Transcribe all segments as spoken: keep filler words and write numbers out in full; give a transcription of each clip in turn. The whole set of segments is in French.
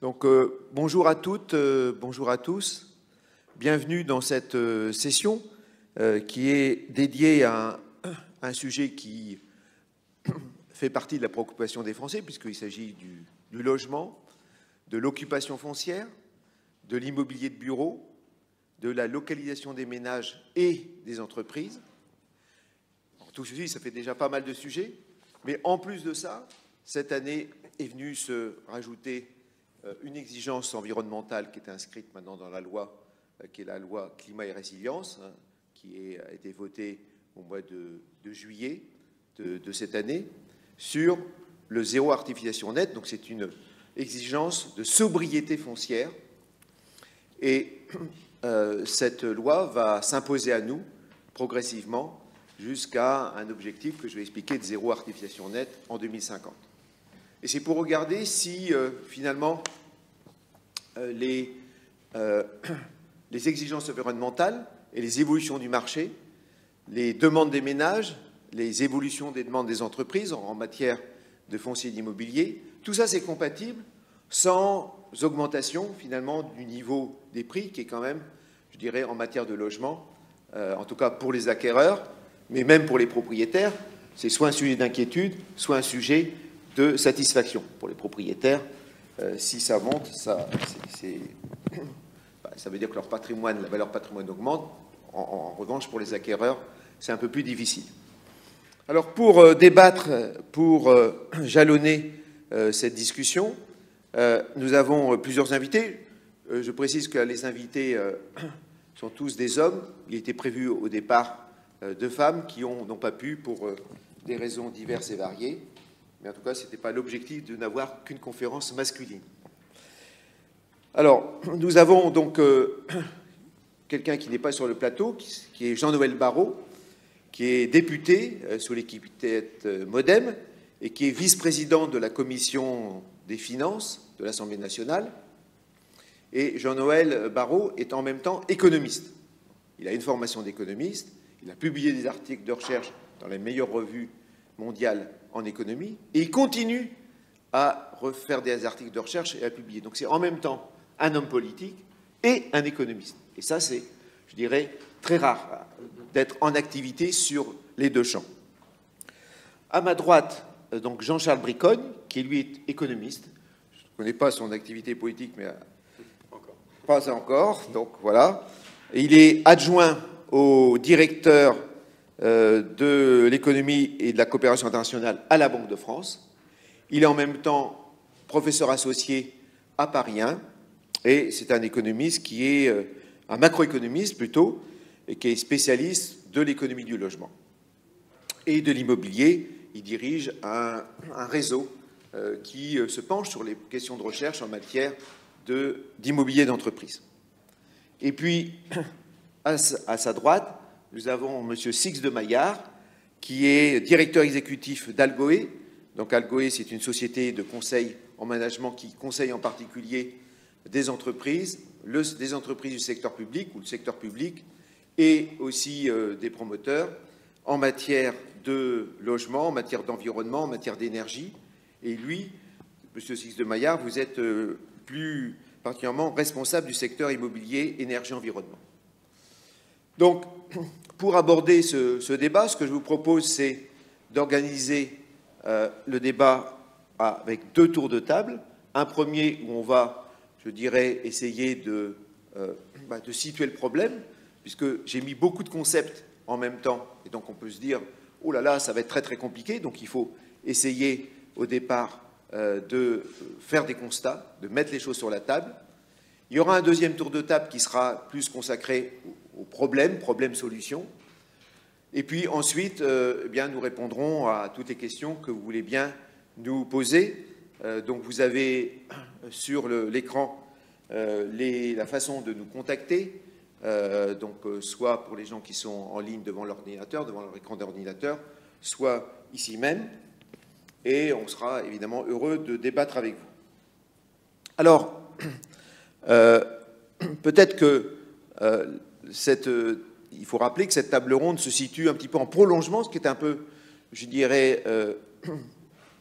Donc, euh, bonjour à toutes, euh, bonjour à tous. Bienvenue dans cette euh, session euh, qui est dédiée à un, à un sujet qui fait partie de la préoccupation des Français, puisqu'il s'agit du, du logement, de l'occupation foncière, de l'immobilier de bureau, de la localisation des ménages et des entreprises. Alors, tout ceci, ça fait déjà pas mal de sujets, mais en plus de ça, cette année est venue se rajouter une exigence environnementale qui est inscrite maintenant dans la loi, qui est la loi climat et résilience, hein, qui est, a été votée au mois de, de juillet de, de cette année, sur le zéro artificialisation nette. Donc c'est une exigence de sobriété foncière. Et euh, cette loi va s'imposer à nous progressivement jusqu'à un objectif que je vais expliquer de zéro artificialisation nette en deux mille cinquante. Et c'est pour regarder si, euh, finalement, euh, les, euh, les exigences environnementales et les évolutions du marché, les demandes des ménages, les évolutions des demandes des entreprises en, en matière de foncier d'immobilier, tout ça, c'est compatible sans augmentation, finalement, du niveau des prix, qui est quand même, je dirais, en matière de logement, euh, en tout cas pour les acquéreurs, mais même pour les propriétaires, c'est soit un sujet d'inquiétude, soit un sujet de satisfaction. Pour les propriétaires, euh, si ça monte, ça, c'est, c'est, bah, ça veut dire que leur patrimoine, la valeur patrimoine augmente. En, en revanche, pour les acquéreurs, c'est un peu plus difficile. Alors, pour euh, débattre, pour euh, jalonner euh, cette discussion, euh, nous avons euh, plusieurs invités. Euh, je précise que les invités euh, sont tous des hommes. Il était prévu au départ euh, deux femmes qui ont, n'ont pas pu pour euh, des raisons diverses et variées. Mais en tout cas, ce n'était pas l'objectif de n'avoir qu'une conférence masculine. Alors, nous avons donc euh, quelqu'un qui n'est pas sur le plateau, qui, qui est Jean-Noël Barrot, qui est député euh, sous l'étiquette euh, MoDem et qui est vice-président de la Commission des finances de l'Assemblée nationale. Et Jean-Noël Barrot est en même temps économiste. Il a une formation d'économiste, il a publié des articles de recherche dans les meilleures revues mondiales en économie, et il continue à refaire des articles de recherche et à publier. Donc c'est en même temps un homme politique et un économiste. Et ça, c'est, je dirais, très rare d'être en activité sur les deux champs. À ma droite, donc Jean-Charles Bricogne, qui lui est économiste. Je ne connais pas son activité politique, mais encore. Pas encore. Donc voilà. Et il est adjoint au directeur de l'économie et de la coopération internationale à la Banque de France. Il est en même temps professeur associé à Paris un, et c'est un économiste qui est, un macroéconomiste plutôt, et qui est spécialiste de l'économie du logement et de l'immobilier. Il dirige un, un réseau euh, qui se penche sur les questions de recherche en matière de, d'immobilier d'entreprise. Et puis, à, à sa droite, nous avons M. Six de Maillard, qui est directeur exécutif d'Algoé. Donc Algoé, c'est une société de conseil en management qui conseille en particulier des entreprises, le, des entreprises du secteur public ou le secteur public, et aussi euh, des promoteurs en matière de logement, en matière d'environnement, en matière d'énergie. Et lui, M. Six de Maillard, vous êtes euh, plus particulièrement responsable du secteur immobilier, énergie, environnement. Donc, pour aborder ce, ce débat, ce que je vous propose, c'est d'organiser euh, le débat avec deux tours de table. Un premier où on va, je dirais, essayer de, euh, bah, de situer le problème, puisque j'ai mis beaucoup de concepts en même temps, et donc on peut se dire, oh là là, ça va être très très compliqué, donc il faut essayer au départ euh, de faire des constats, de mettre les choses sur la table. Il y aura un deuxième tour de table qui sera plus consacré aux problèmes, problèmes-solutions. Et puis ensuite, euh, eh bien, nous répondrons à toutes les questions que vous voulez bien nous poser. Euh, donc vous avez sur le, l'écran euh, les, la façon de nous contacter, euh, donc euh, soit pour les gens qui sont en ligne devant l'ordinateur, devant leur écran d'ordinateur, soit ici même. Et on sera évidemment heureux de débattre avec vous. Alors, euh, peut-être que euh, cette, euh, il faut rappeler que cette table ronde se situe un petit peu en prolongement, ce qui est un peu, je dirais, euh,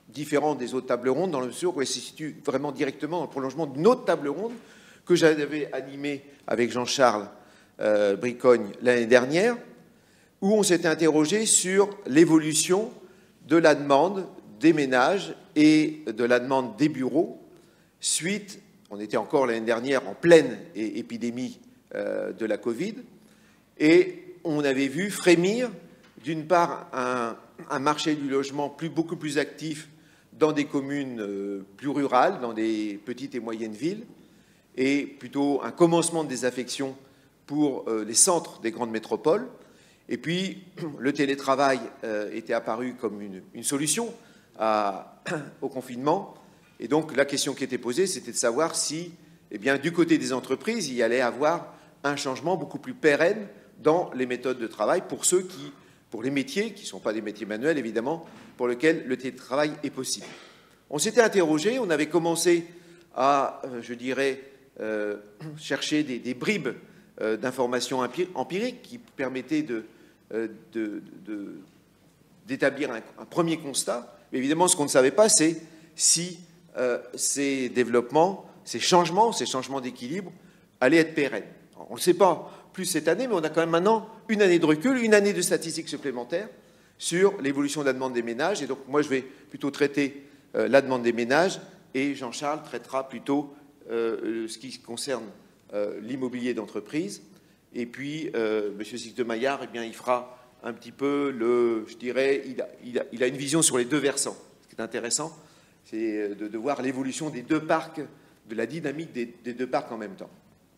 différent des autres tables rondes dans la mesure où elle se situe vraiment directement dans le prolongement d'une autre table ronde que j'avais animée avec Jean-Charles euh, Bricogne l'année dernière, où on s'était interrogé sur l'évolution de la demande des ménages et de la demande des bureaux suite, on était encore l'année dernière en pleine épidémie euh, de la Covid, et on avait vu frémir d'une part un, un marché du logement plus, beaucoup plus actif dans des communes euh, plus rurales, dans des petites et moyennes villes, et plutôt un commencement de désaffection pour euh, les centres des grandes métropoles. Et puis, le télétravail euh, était apparu comme une, une solution à, au confinement. Et donc, la question qui était posée, c'était de savoir si, eh bien, du côté des entreprises, il y allait avoir un changement beaucoup plus pérenne dans les méthodes de travail pour ceux qui, pour les métiers, qui ne sont pas des métiers manuels, évidemment, pour lesquels le télétravail est possible. On s'était interrogé, on avait commencé à, euh, je dirais, euh, chercher des, des bribes euh, d'informations empiriques qui permettaient de De, de, d'établir un, un premier constat. Mais évidemment, ce qu'on ne savait pas, c'est si euh, ces développements, ces changements, ces changements d'équilibre allaient être pérennes. Alors, on ne le sait pas plus cette année, mais on a quand même maintenant une année de recul, une année de statistiques supplémentaires sur l'évolution de la demande des ménages. Et donc, moi, je vais plutôt traiter euh, la demande des ménages et Jean-Charles traitera plutôt euh, ce qui concerne euh, l'immobilier d'entreprise. Et puis, euh, M. Sigtemaillard, eh bien, il fera un petit peu le, je dirais, il a, il, a, il a une vision sur les deux versants. Ce qui est intéressant, c'est de, de voir l'évolution des deux parcs, de la dynamique des, des deux parcs en même temps.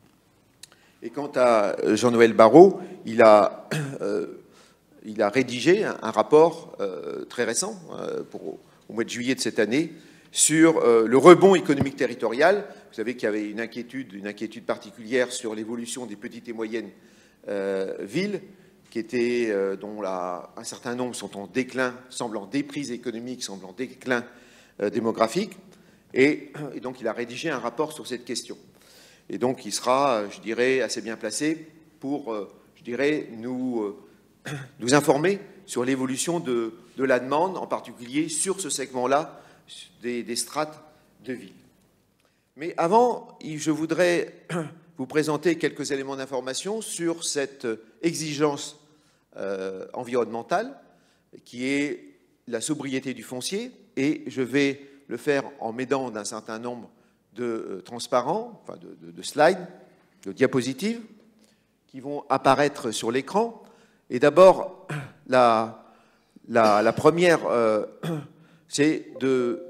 Et quant à Jean-Noël Barrot, il a, euh, il a rédigé un, un rapport euh, très récent, euh, pour, au mois de juillet de cette année, sur euh, le rebond économique territorial. Vous savez qu'il y avait une inquiétude, une inquiétude particulière sur l'évolution des petites et moyennes euh, villes, qui étaient, euh, dont la, un certain nombre sont en déclin, semblent en déprise économique, semblent en déclin euh, démographique. Et, et donc, il a rédigé un rapport sur cette question. Et donc, il sera, je dirais, assez bien placé pour, euh, je dirais, nous, euh, nous informer sur l'évolution de, de la demande, en particulier sur ce segment-là des, des strates de ville. Mais avant, je voudrais vous présenter quelques éléments d'information sur cette exigence euh, environnementale qui est la sobriété du foncier, et je vais le faire en m'aidant d'un certain nombre de euh, transparents, enfin de, de, de slides, de diapositives qui vont apparaître sur l'écran. Et d'abord, la, la, la première, euh, c'est de...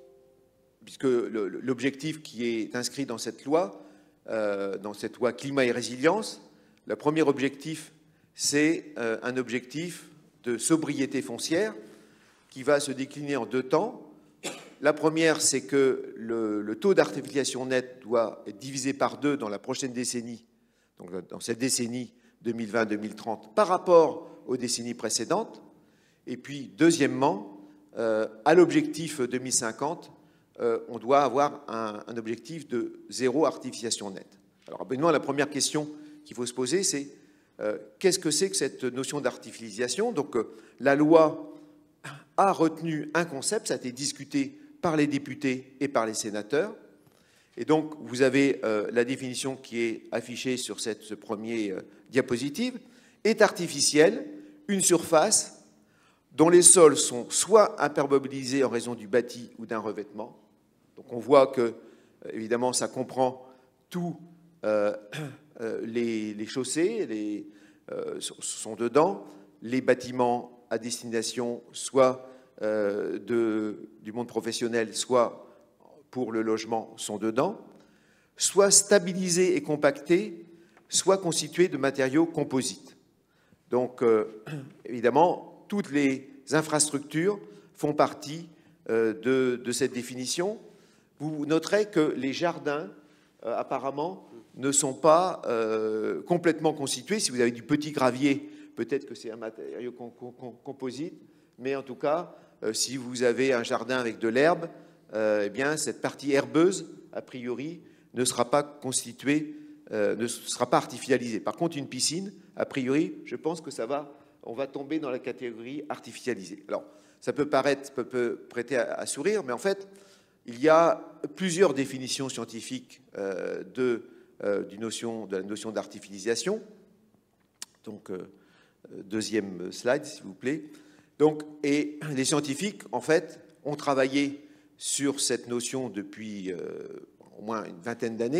puisque l'objectif qui est inscrit dans cette loi, euh, dans cette loi climat et résilience, le premier objectif, c'est euh, un objectif de sobriété foncière qui va se décliner en deux temps. La première, c'est que le, le taux d'artificialisation nette doit être divisé par deux dans la prochaine décennie, donc dans cette décennie deux mille vingt deux mille trente, par rapport aux décennies précédentes. Et puis, deuxièmement, euh, à l'objectif deux mille cinquante, Euh, on doit avoir un, un objectif de zéro artificialisation nette. Alors, évidemment, la première question qu'il faut se poser, c'est euh, qu'est-ce que c'est que cette notion d'artificialisation? Donc, euh, la loi a retenu un concept, ça a été discuté par les députés et par les sénateurs. Et donc, vous avez euh, la définition qui est affichée sur cette ce premier euh, diapositive. Est artificielle une surface dont les sols sont soit imperméabilisés en raison du bâti ou d'un revêtement. Donc on voit que, évidemment, ça comprend tous euh, euh, les, les chaussées, les, euh, sont dedans, les bâtiments à destination soit euh, de, du monde professionnel, soit pour le logement sont dedans, soit stabilisés et compactés, soit constitués de matériaux composites. Donc, euh, évidemment, toutes les infrastructures font partie euh, de, de cette définition. Vous noterez que les jardins, euh, apparemment, ne sont pas euh, complètement constitués. Si vous avez du petit gravier, peut-être que c'est un matériau com com composite, mais en tout cas, euh, si vous avez un jardin avec de l'herbe, euh, eh bien, cette partie herbeuse, a priori, ne sera pas constituée, euh, ne sera pas artificialisée. Par contre, une piscine, a priori, je pense que ça va on va tomber dans la catégorie artificialisée. Alors, ça peut paraître, peut, peut prêter à, à sourire, mais en fait, il y a plusieurs définitions scientifiques euh, de, euh, du notion, de la notion d'artificialisation. Donc, euh, deuxième slide, s'il vous plaît. Donc, et les scientifiques, en fait, ont travaillé sur cette notion depuis euh, au moins une vingtaine d'années.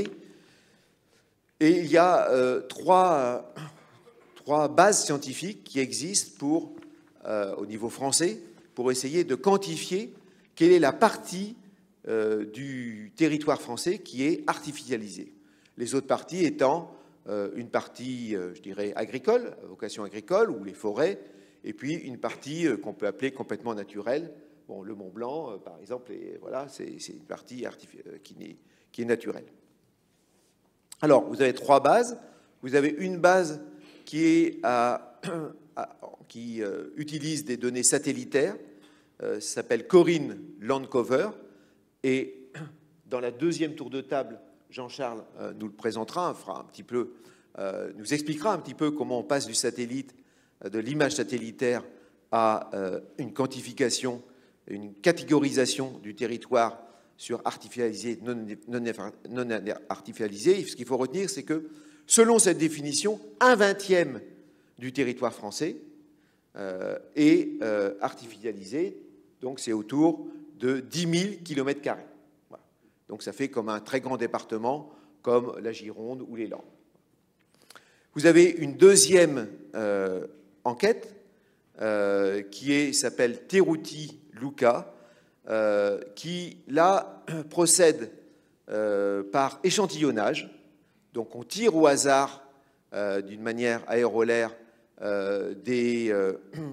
Et il y a euh, trois, trois bases scientifiques qui existent pour, euh, au niveau français pour essayer de quantifier quelle est la partie euh, du territoire français qui est artificialisée. Les autres parties étant euh, une partie, euh, je dirais, agricole, à vocation agricole, ou les forêts, et puis une partie euh, qu'on peut appeler complètement naturelle. Bon, le Mont Blanc, euh, par exemple, et voilà, c'est une partie euh, qui, est, qui est naturelle. Alors, vous avez trois bases. Vous avez une base qui, est à, à, qui euh, utilise des données satellitaires, euh, s'appelle Corinne Landcover, et dans la deuxième tour de table, Jean-Charles euh, nous le présentera, fera un petit peu, euh, nous expliquera un petit peu comment on passe du satellite, euh, de l'image satellitaire à euh, une quantification, une catégorisation du territoire sur artificialisé, non, non, non artificialisé. Ce qu'il faut retenir, c'est que, selon cette définition, un vingtième du territoire français euh, est euh, artificialisé, donc c'est autour de dix mille kilomètres carrés. Voilà. Donc ça fait comme un très grand département, comme la Gironde ou les Landes. Vous avez une deuxième euh, enquête euh, qui s'appelle Terrouti-Luca, Euh, qui, là, procède euh, par échantillonnage. Donc, on tire au hasard, euh, d'une manière aérolaire, euh, des, euh,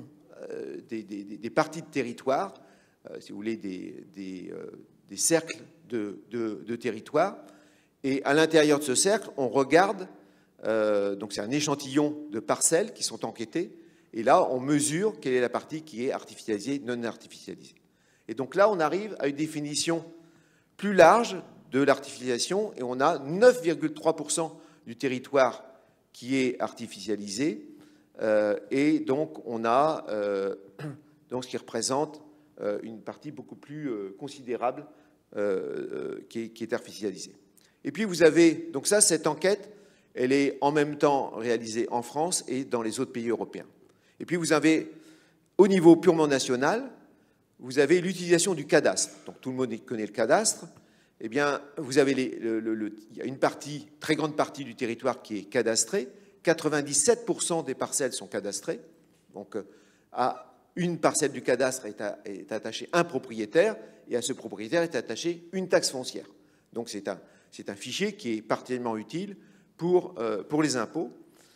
des, des, des parties de territoire, euh, si vous voulez, des, des, euh, des cercles de, de, de territoire. Et à l'intérieur de ce cercle, on regarde, euh, donc c'est un échantillon de parcelles qui sont enquêtées, et là, on mesure quelle est la partie qui est artificialisée, non artificialisée. Et donc là, on arrive à une définition plus large de l'artificialisation et on a neuf virgule trois pour cent du territoire qui est artificialisé euh, et donc on a euh, donc ce qui représente euh, une partie beaucoup plus euh, considérable euh, qui, est, qui est artificialisée. Et puis vous avez, donc ça, cette enquête, elle est en même temps réalisée en France et dans les autres pays européens. Et puis vous avez, au niveau purement national, vous avez l'utilisation du cadastre. Donc tout le monde connaît le cadastre. Eh bien, vous avez les, le, le, le, il y a une partie, très grande partie du territoire qui est cadastrée. quatre-vingt-dix-sept pour cent des parcelles sont cadastrées. Donc, à une parcelle du cadastre est, à, est attaché un propriétaire et à ce propriétaire est attachée une taxe foncière. Donc, c'est un, c'est un fichier qui est particulièrement utile pour, euh, pour les impôts.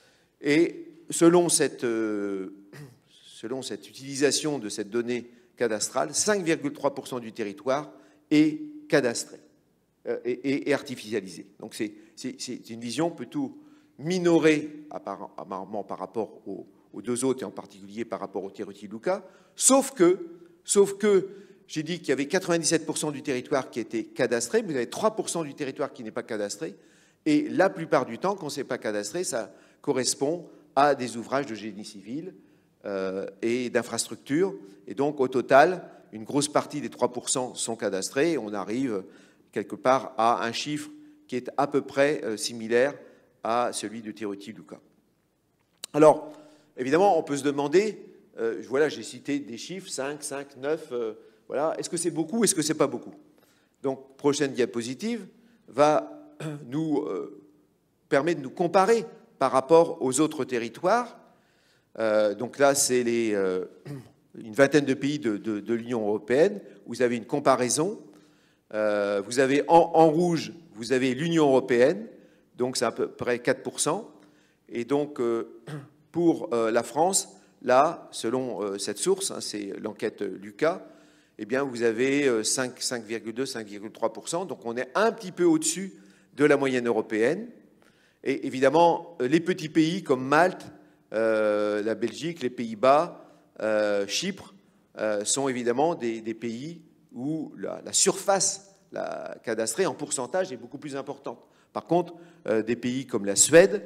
Et selon cette, euh, selon cette utilisation de cette donnée cadastrale, cinq virgule trois pour cent du territoire est cadastré euh, et, et, et artificialisé. Donc c'est une vision plutôt minorée apparemment par rapport aux, aux deux autres et en particulier par rapport au Terrouti-Luca, sauf que, sauf que j'ai dit qu'il y avait quatre-vingt-dix-sept pour cent du territoire qui était cadastré, vous avez trois pour cent du territoire qui n'est pas cadastré, et la plupart du temps, quand ce n'est pas cadastré, ça correspond à des ouvrages de génie civil, Euh, et d'infrastructures. Et donc, au total, une grosse partie des trois pour cent sont cadastrés. Et on arrive quelque part à un chiffre qui est à peu près euh, similaire à celui de Terrouti-Luca. Alors, évidemment, on peut se demander, euh, voilà, j'ai cité des chiffres, cinq, cinq, neuf, euh, voilà, est-ce que c'est beaucoup, est-ce que c'est pas beaucoup? Donc, prochaine diapositive va nous euh, permettre de nous comparer par rapport aux autres territoires. Euh, donc là, c'est euh, une vingtaine de pays de, de, de l'Union européenne. Vous avez une comparaison. Euh, vous avez en, en rouge, vous avez l'Union européenne, donc c'est à peu près quatre pour cent. Et donc, euh, pour euh, la France, là, selon euh, cette source, hein, c'est l'enquête Luca, eh bien, vous avez cinq virgule deux, cinq virgule trois pour cent. Donc, on est un petit peu au-dessus de la moyenne européenne. Et évidemment, les petits pays comme Malte, Euh, la Belgique, les Pays-Bas, euh, Chypre euh, sont évidemment des, des pays où la, la surface la cadastrée en pourcentage est beaucoup plus importante. Par contre, euh, des pays comme la Suède,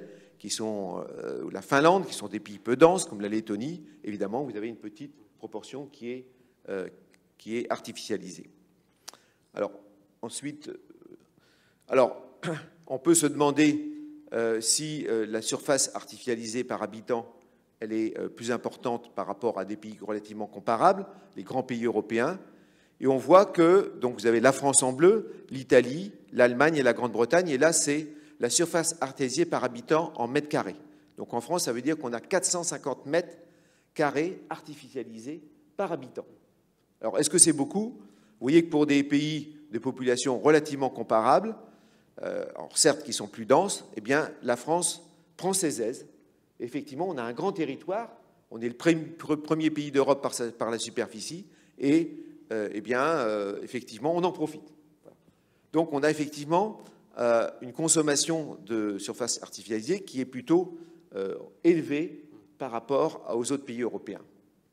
qui sont euh, la Finlande, qui sont des pays peu denses, comme la Lettonie, évidemment, vous avez une petite proportion qui est, euh, qui est artificialisée. Alors, ensuite, euh, alors, on peut se demander euh, si euh, la surface artificialisée par habitant, elle est euh, plus importante par rapport à des pays relativement comparables, les grands pays européens. Et on voit que, donc vous avez la France en bleu, l'Italie, l'Allemagne et la Grande-Bretagne, et là, c'est la surface artificialisée par habitant en mètres carrés. Donc en France, ça veut dire qu'on a quatre cent cinquante mètres carrés artificialisés par habitant. Alors, est-ce que c'est beaucoup? Vous voyez que pour des pays de population relativement comparables, euh, alors certes qui sont plus denses, eh bien, la France prend ses aises. Effectivement, on a un grand territoire, on est le premier pays d'Europe par, par la superficie, et euh, eh bien, euh, effectivement, on en profite. Donc, on a effectivement euh, une consommation de surface artificialisée qui est plutôt euh, élevée par rapport aux autres pays européens.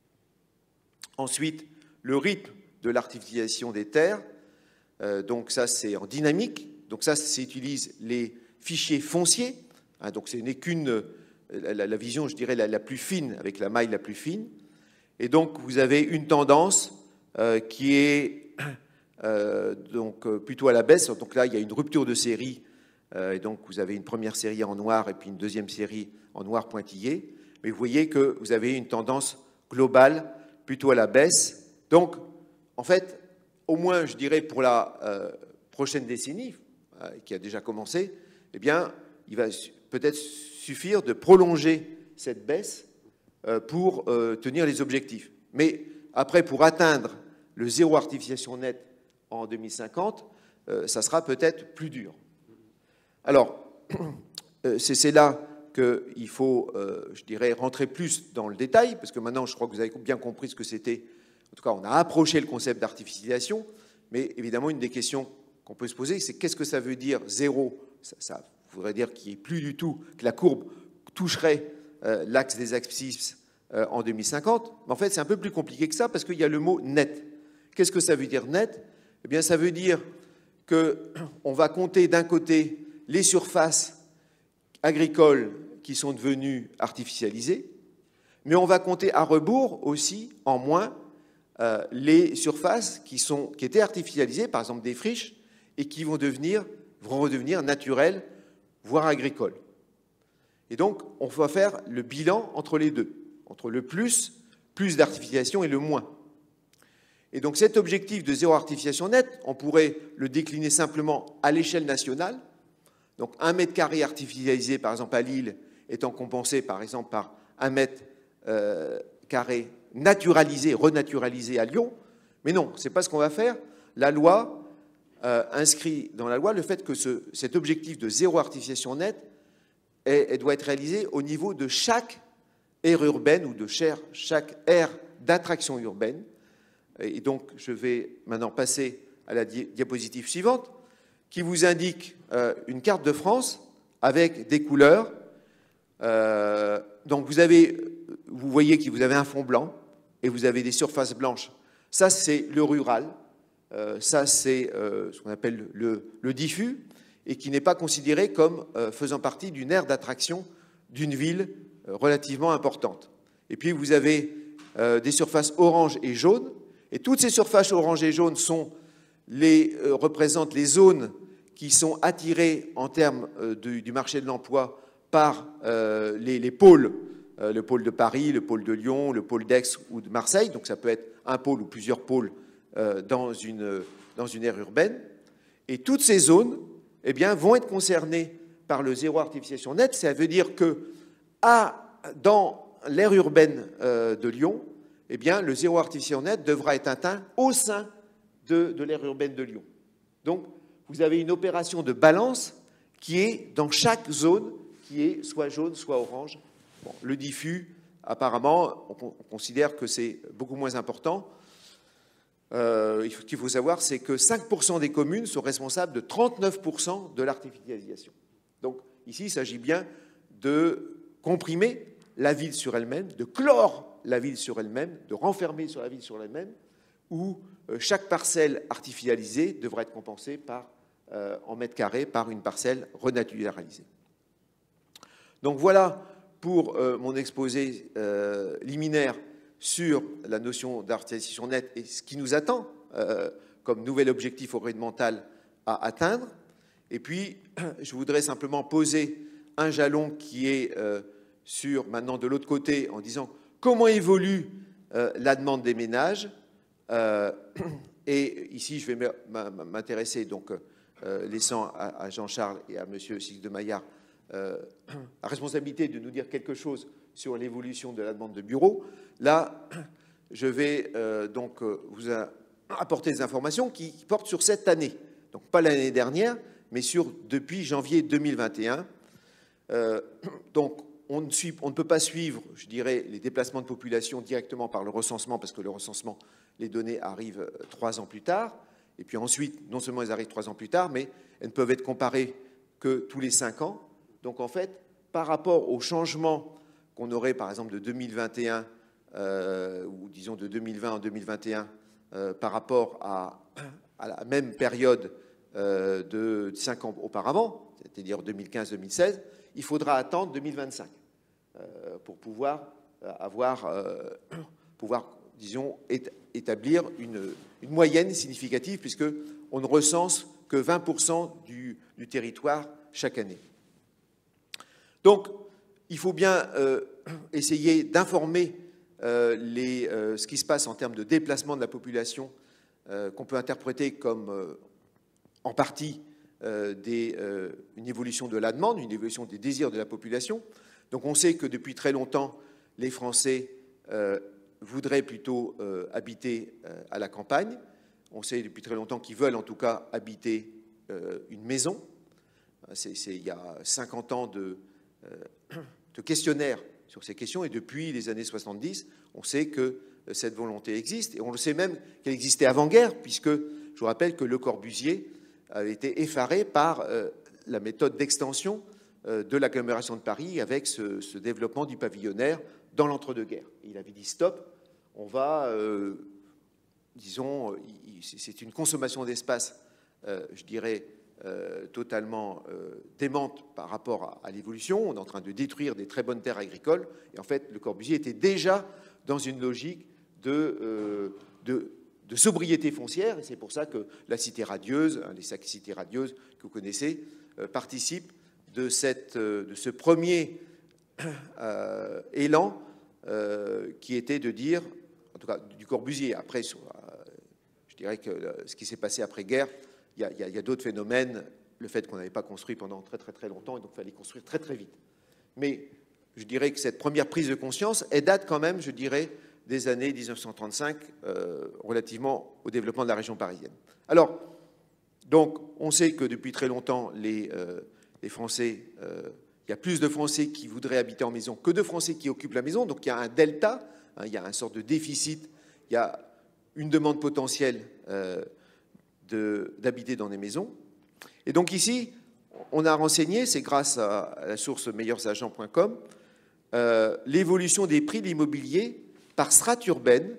Ensuite, le rythme de l'artificialisation des terres, euh, donc ça, c'est en dynamique. Donc ça, ça utilise les fichiers fonciers. Hein, donc, ce n'est qu'une La, la vision, je dirais, la, la plus fine, avec la maille la plus fine. Et donc, vous avez une tendance euh, qui est euh, donc, euh, plutôt à la baisse. Donc là, il y a une rupture de série. Euh, et donc, vous avez une première série en noir et puis une deuxième série en noir pointillé. Mais vous voyez que vous avez une tendance globale plutôt à la baisse. Donc, en fait, au moins, je dirais, pour la euh, prochaine décennie, euh, qui a déjà commencé, eh bien, il va peut-être suffire de prolonger cette baisse pour tenir les objectifs. Mais après, pour atteindre le zéro artificialisation nette en deux mille cinquante, ça sera peut-être plus dur. Alors, c'est là qu'il faut, je dirais, rentrer plus dans le détail, parce que maintenant, je crois que vous avez bien compris ce que c'était. En tout cas, on a approché le concept d'artificialisation, mais évidemment, une des questions qu'on peut se poser, c'est qu'est-ce que ça veut dire zéro? ça, ça voudrait dire qu'il n'y ait plus du tout, que la courbe toucherait euh, l'axe des abscisses euh, en deux mille cinquante. Mais en fait, c'est un peu plus compliqué que ça parce qu'il y a le mot net. Qu'est-ce que ça veut dire net? Eh bien, ça veut dire qu'on va compter d'un côté les surfaces agricoles qui sont devenues artificialisées, mais on va compter à rebours aussi, en moins, euh, les surfaces qui, sont, qui étaient artificialisées, par exemple des friches, et qui vont, devenir, vont redevenir naturelles, voire agricoles. Et donc, on va faire le bilan entre les deux, entre le plus, plus d'artificialisation et le moins. Et donc, cet objectif de zéro artificialisation nette, on pourrait le décliner simplement à l'échelle nationale. Donc, un mètre carré artificialisé, par exemple, à Lille, étant compensé, par exemple, par un mètre euh, carré naturalisé, renaturalisé à Lyon. Mais non, ce n'est pas ce qu'on va faire. La loi Euh, inscrit dans la loi le fait que ce, cet objectif de zéro artificialisation nette est, est, doit être réalisé au niveau de chaque aire urbaine ou de chaque aire d'attraction urbaine. Et donc, je vais maintenant passer à la di diapositive suivante, qui vous indique euh, une carte de France avec des couleurs. Euh, donc, vous avez, vous voyez que vous avez un fond blanc et vous avez des surfaces blanches. Ça, c'est le rural. Euh, ça, c'est euh, ce qu'on appelle le, le diffus et qui n'est pas considéré comme euh, faisant partie d'une aire d'attraction d'une ville euh, relativement importante. Et puis, vous avez euh, des surfaces orange et jaune. Et toutes ces surfaces orange et jaune sont les, euh, représentent les zones qui sont attirées en termes euh, du, du marché de l'emploi par euh, les, les pôles, euh, le pôle de Paris, le pôle de Lyon, le pôle d'Aix ou de Marseille. Donc, ça peut être un pôle ou plusieurs pôles Dans une, dans une aire urbaine. Et toutes ces zones eh bien, vont être concernées par le zéro artificialisation nette. Ça veut dire que à, dans l'aire urbaine euh, de Lyon, eh bien, le zéro artificialisation nette devra être atteint au sein de, de l'aire urbaine de Lyon. Donc, vous avez une opération de balance qui est dans chaque zone, qui est soit jaune, soit orange. Bon, le diffus, apparemment, on, on considère que c'est beaucoup moins important. Euh, ce qu'il faut savoir, c'est que cinq pour cent des communes sont responsables de trente-neuf pour cent de l'artificialisation. Donc ici, il s'agit bien de comprimer la ville sur elle-même, de clore la ville sur elle-même, de renfermer sur la ville sur elle-même, où euh, chaque parcelle artificialisée devrait être compensée par, euh, en mètres carrés par une parcelle renaturalisée. Donc voilà pour euh, mon exposé euh, liminaire sur la notion d'artificialisation nette et ce qui nous attend euh, comme nouvel objectif environnemental à atteindre. Et puis, je voudrais simplement poser un jalon qui est euh, sur, maintenant, de l'autre côté, en disant comment évolue euh, la demande des ménages. Euh, et ici, je vais m'intéresser, donc, euh, laissant à, à Jean-Charles et à M. Six de Maillard euh, la responsabilité de nous dire quelque chose sur l'évolution de la demande de bureaux. Là, je vais euh, donc vous apporter des informations qui portent sur cette année. Donc, pas l'année dernière, mais sur depuis janvier deux mille vingt et un. Euh, donc, on ne, suit, on ne peut pas suivre, je dirais, les déplacements de population directement par le recensement, parce que le recensement, les données arrivent trois ans plus tard. Et puis ensuite, non seulement elles arrivent trois ans plus tard, mais elles ne peuvent être comparées que tous les cinq ans. Donc, en fait, par rapport au changement qu'on aurait, par exemple, de deux mille vingt et un, euh, ou disons de deux mille vingt en deux mille vingt et un, euh, par rapport à, à la même période euh, de cinq ans auparavant, c'est-à-dire deux mille quinze deux mille seize, il faudra attendre deux mille vingt-cinq euh, pour pouvoir avoir, euh, pouvoir, disons, établir une, une moyenne significative, puisqu'on ne recense que vingt pour cent du, du territoire chaque année. Donc, il faut bien euh, essayer d'informer euh, euh, ce qui se passe en termes de déplacement de la population, euh, qu'on peut interpréter comme, euh, en partie, euh, des, euh, une évolution de la demande, une évolution des désirs de la population. Donc, on sait que depuis très longtemps, les Français euh, voudraient plutôt euh, habiter euh, à la campagne. On sait depuis très longtemps qu'ils veulent en tout cas habiter euh, une maison. C'est, c'est, il y a cinquante ans de... de questionnaires sur ces questions, et depuis les années soixante-dix, on sait que cette volonté existe, et on le sait même qu'elle existait avant-guerre, puisque je vous rappelle que Le Corbusier avait été effaré par euh, la méthode d'extension euh, de l'agglomération de Paris avec ce, ce développement du pavillonnaire dans l'entre-deux-guerres. Il avait dit stop, on va, euh, disons, c'est une consommation d'espace, euh, je dirais, Euh, totalement euh, démente par rapport à, à l'évolution. On est en train de détruire des très bonnes terres agricoles. Et en fait, Le Corbusier était déjà dans une logique de, euh, de, de sobriété foncière. Et c'est pour ça que la Cité radieuse, hein, les cités radieuses que vous connaissez, euh, participent de, cette, euh, de ce premier euh, élan euh, qui était de dire, en tout cas du Corbusier, après, sur, euh, je dirais que ce qui s'est passé après-guerre, il y a, a, a d'autres phénomènes, le fait qu'on n'avait pas construit pendant très très très longtemps, et donc il fallait construire très très vite. Mais je dirais que cette première prise de conscience, elle date quand même, je dirais, des années mille neuf cent trente-cinq, euh, relativement au développement de la région parisienne. Alors, donc, on sait que depuis très longtemps, les, euh, les Français, euh, il y a plus de Français qui voudraient habiter en maison que de Français qui occupent la maison, donc il y a un delta, hein, il y a une sorte de déficit, il y a une demande potentielle euh, d'habiter dans des maisons. Et donc ici, on a renseigné, c'est grâce à la source meilleurs agents point com, euh, l'évolution des prix de l'immobilier par strate urbaine.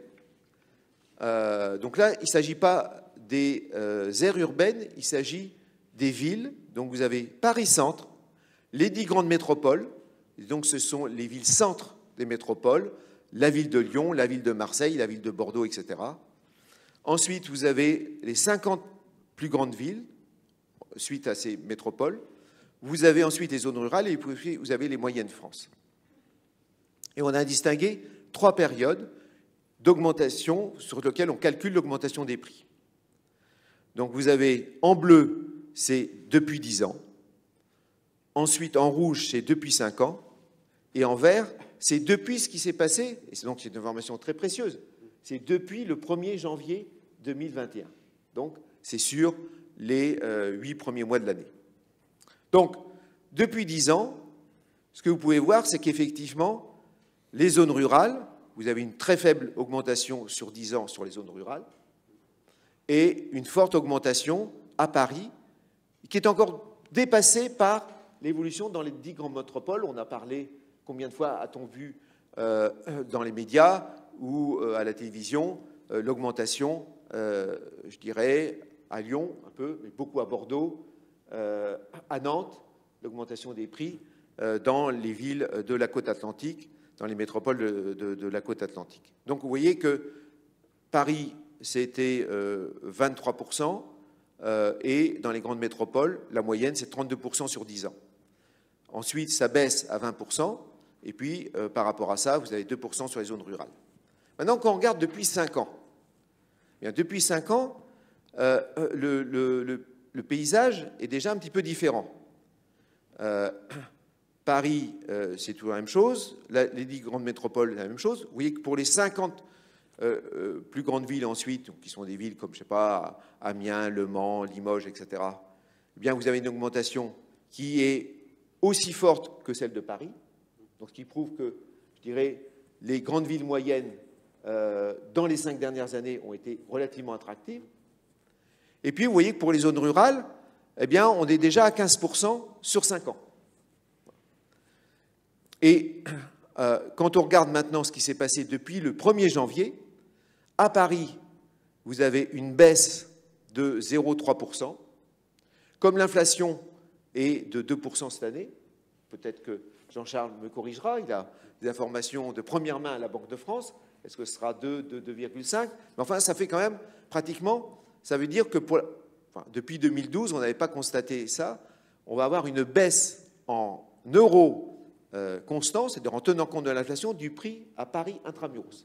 Euh, donc là, il ne s'agit pas des euh, aires urbaines, il s'agit des villes. Donc vous avez Paris-Centre, les dix grandes métropoles, et donc ce sont les villes centres des métropoles, la ville de Lyon, la ville de Marseille, la ville de Bordeaux, et cetera. Ensuite, vous avez les cinquante plus grandes villes, suite à ces métropoles. Vous avez ensuite les zones rurales et puis vous avez les moyennes de France. Et on a distingué trois périodes d'augmentation sur lesquelles on calcule l'augmentation des prix. Donc vous avez en bleu, c'est depuis dix ans. Ensuite, en rouge, c'est depuis cinq ans. Et en vert, c'est depuis ce qui s'est passé, et c'est donc une information très précieuse, c'est depuis le premier janvier deux mille vingt et un. Donc, c'est sur les euh, huit premiers mois de l'année. Donc, depuis dix ans, ce que vous pouvez voir, c'est qu'effectivement, les zones rurales, vous avez une très faible augmentation sur dix ans sur les zones rurales, et une forte augmentation à Paris, qui est encore dépassée par l'évolution dans les dix grandes métropoles. On a parlé, combien de fois a-t-on vu euh, dans les médias ou euh, à la télévision, euh, l'augmentation, euh, je dirais, à Lyon un peu, mais beaucoup à Bordeaux, euh, à Nantes, l'augmentation des prix euh, dans les villes de la côte atlantique, dans les métropoles de, de, de la côte atlantique. Donc vous voyez que Paris, c'était euh, vingt-trois pour cent, euh, et dans les grandes métropoles, la moyenne, c'est trente-deux pour cent sur dix ans. Ensuite, ça baisse à vingt pour cent, et puis euh, par rapport à ça, vous avez deux pour cent sur les zones rurales. Maintenant, quand on regarde depuis cinq ans, eh bien, depuis cinq ans, euh, le, le, le, le paysage est déjà un petit peu différent. Euh, Paris, euh, c'est toujours la même chose. La, les dix grandes métropoles, la même chose. Vous voyez que pour les cinquante euh, euh, plus grandes villes ensuite, qui sont des villes comme, je sais pas, Amiens, Le Mans, Limoges, et cetera, eh bien, vous avez une augmentation qui est aussi forte que celle de Paris. Donc, ce qui prouve que, je dirais, les grandes villes moyennes, euh, dans les cinq dernières années, ont été relativement attractives. Et puis, vous voyez que pour les zones rurales, eh bien, on est déjà à quinze pour cent sur cinq ans. Et euh, quand on regarde maintenant ce qui s'est passé depuis le premier janvier, à Paris, vous avez une baisse de zéro virgule trois pour cent. Comme l'inflation est de deux pour cent cette année, peut-être que Jean-Charles me corrigera, il a des informations de première main à la Banque de France, est-ce que ce sera deux, deux virgule cinq? Mais enfin, ça fait quand même pratiquement, ça veut dire que pour, enfin, depuis deux mille douze, on n'avait pas constaté ça, on va avoir une baisse en euros Euh, constant, c'est-à-dire en tenant compte de l'inflation, du prix à Paris intramuros.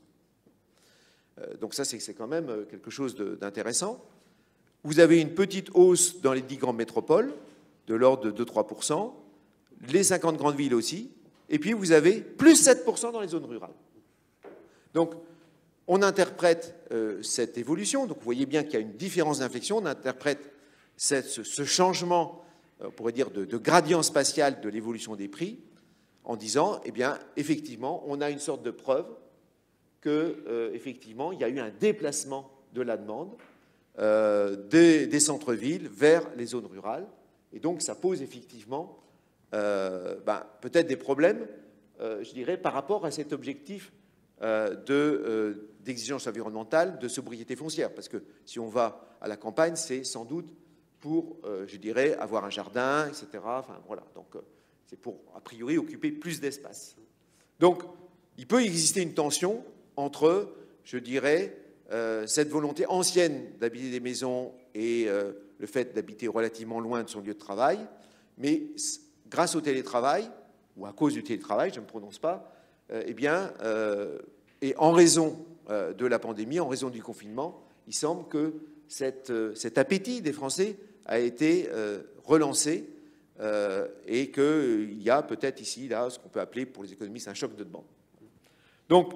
Euh, donc ça, c'est quand même quelque chose d'intéressant. Vous avez une petite hausse dans les dix grandes métropoles, de l'ordre de deux à trois pour cent, les cinquante grandes villes aussi, et puis vous avez plus sept pour cent dans les zones rurales. Donc, on interprète euh, cette évolution, donc vous voyez bien qu'il y a une différence d'inflexion, on interprète cette, ce, ce changement, on pourrait dire, de, de gradient spatial de l'évolution des prix, en disant, eh bien, effectivement, on a une sorte de preuve que, euh, effectivement, il y a eu un déplacement de la demande euh, des, des centres-villes vers les zones rurales. Et donc, ça pose effectivement euh, ben, peut-être des problèmes, euh, je dirais, par rapport à cet objectif euh, de, euh, d'exigence environnementale, de sobriété foncière. Parce que si on va à la campagne, c'est sans doute pour, euh, je dirais, avoir un jardin, et cetera. Enfin, voilà. Donc, euh, c'est pour, a priori, occuper plus d'espace. Donc, il peut exister une tension entre, je dirais, euh, cette volonté ancienne d'habiter des maisons et euh, le fait d'habiter relativement loin de son lieu de travail, mais grâce au télétravail, ou à cause du télétravail, je ne me prononce pas, euh, eh bien, euh, et en raison euh, de la pandémie, en raison du confinement, il semble que cette, euh, cet appétit des Français a été euh, relancé, Euh, et qu'il euh, y a peut-être ici, là, ce qu'on peut appeler pour les économistes un choc de demande. Donc,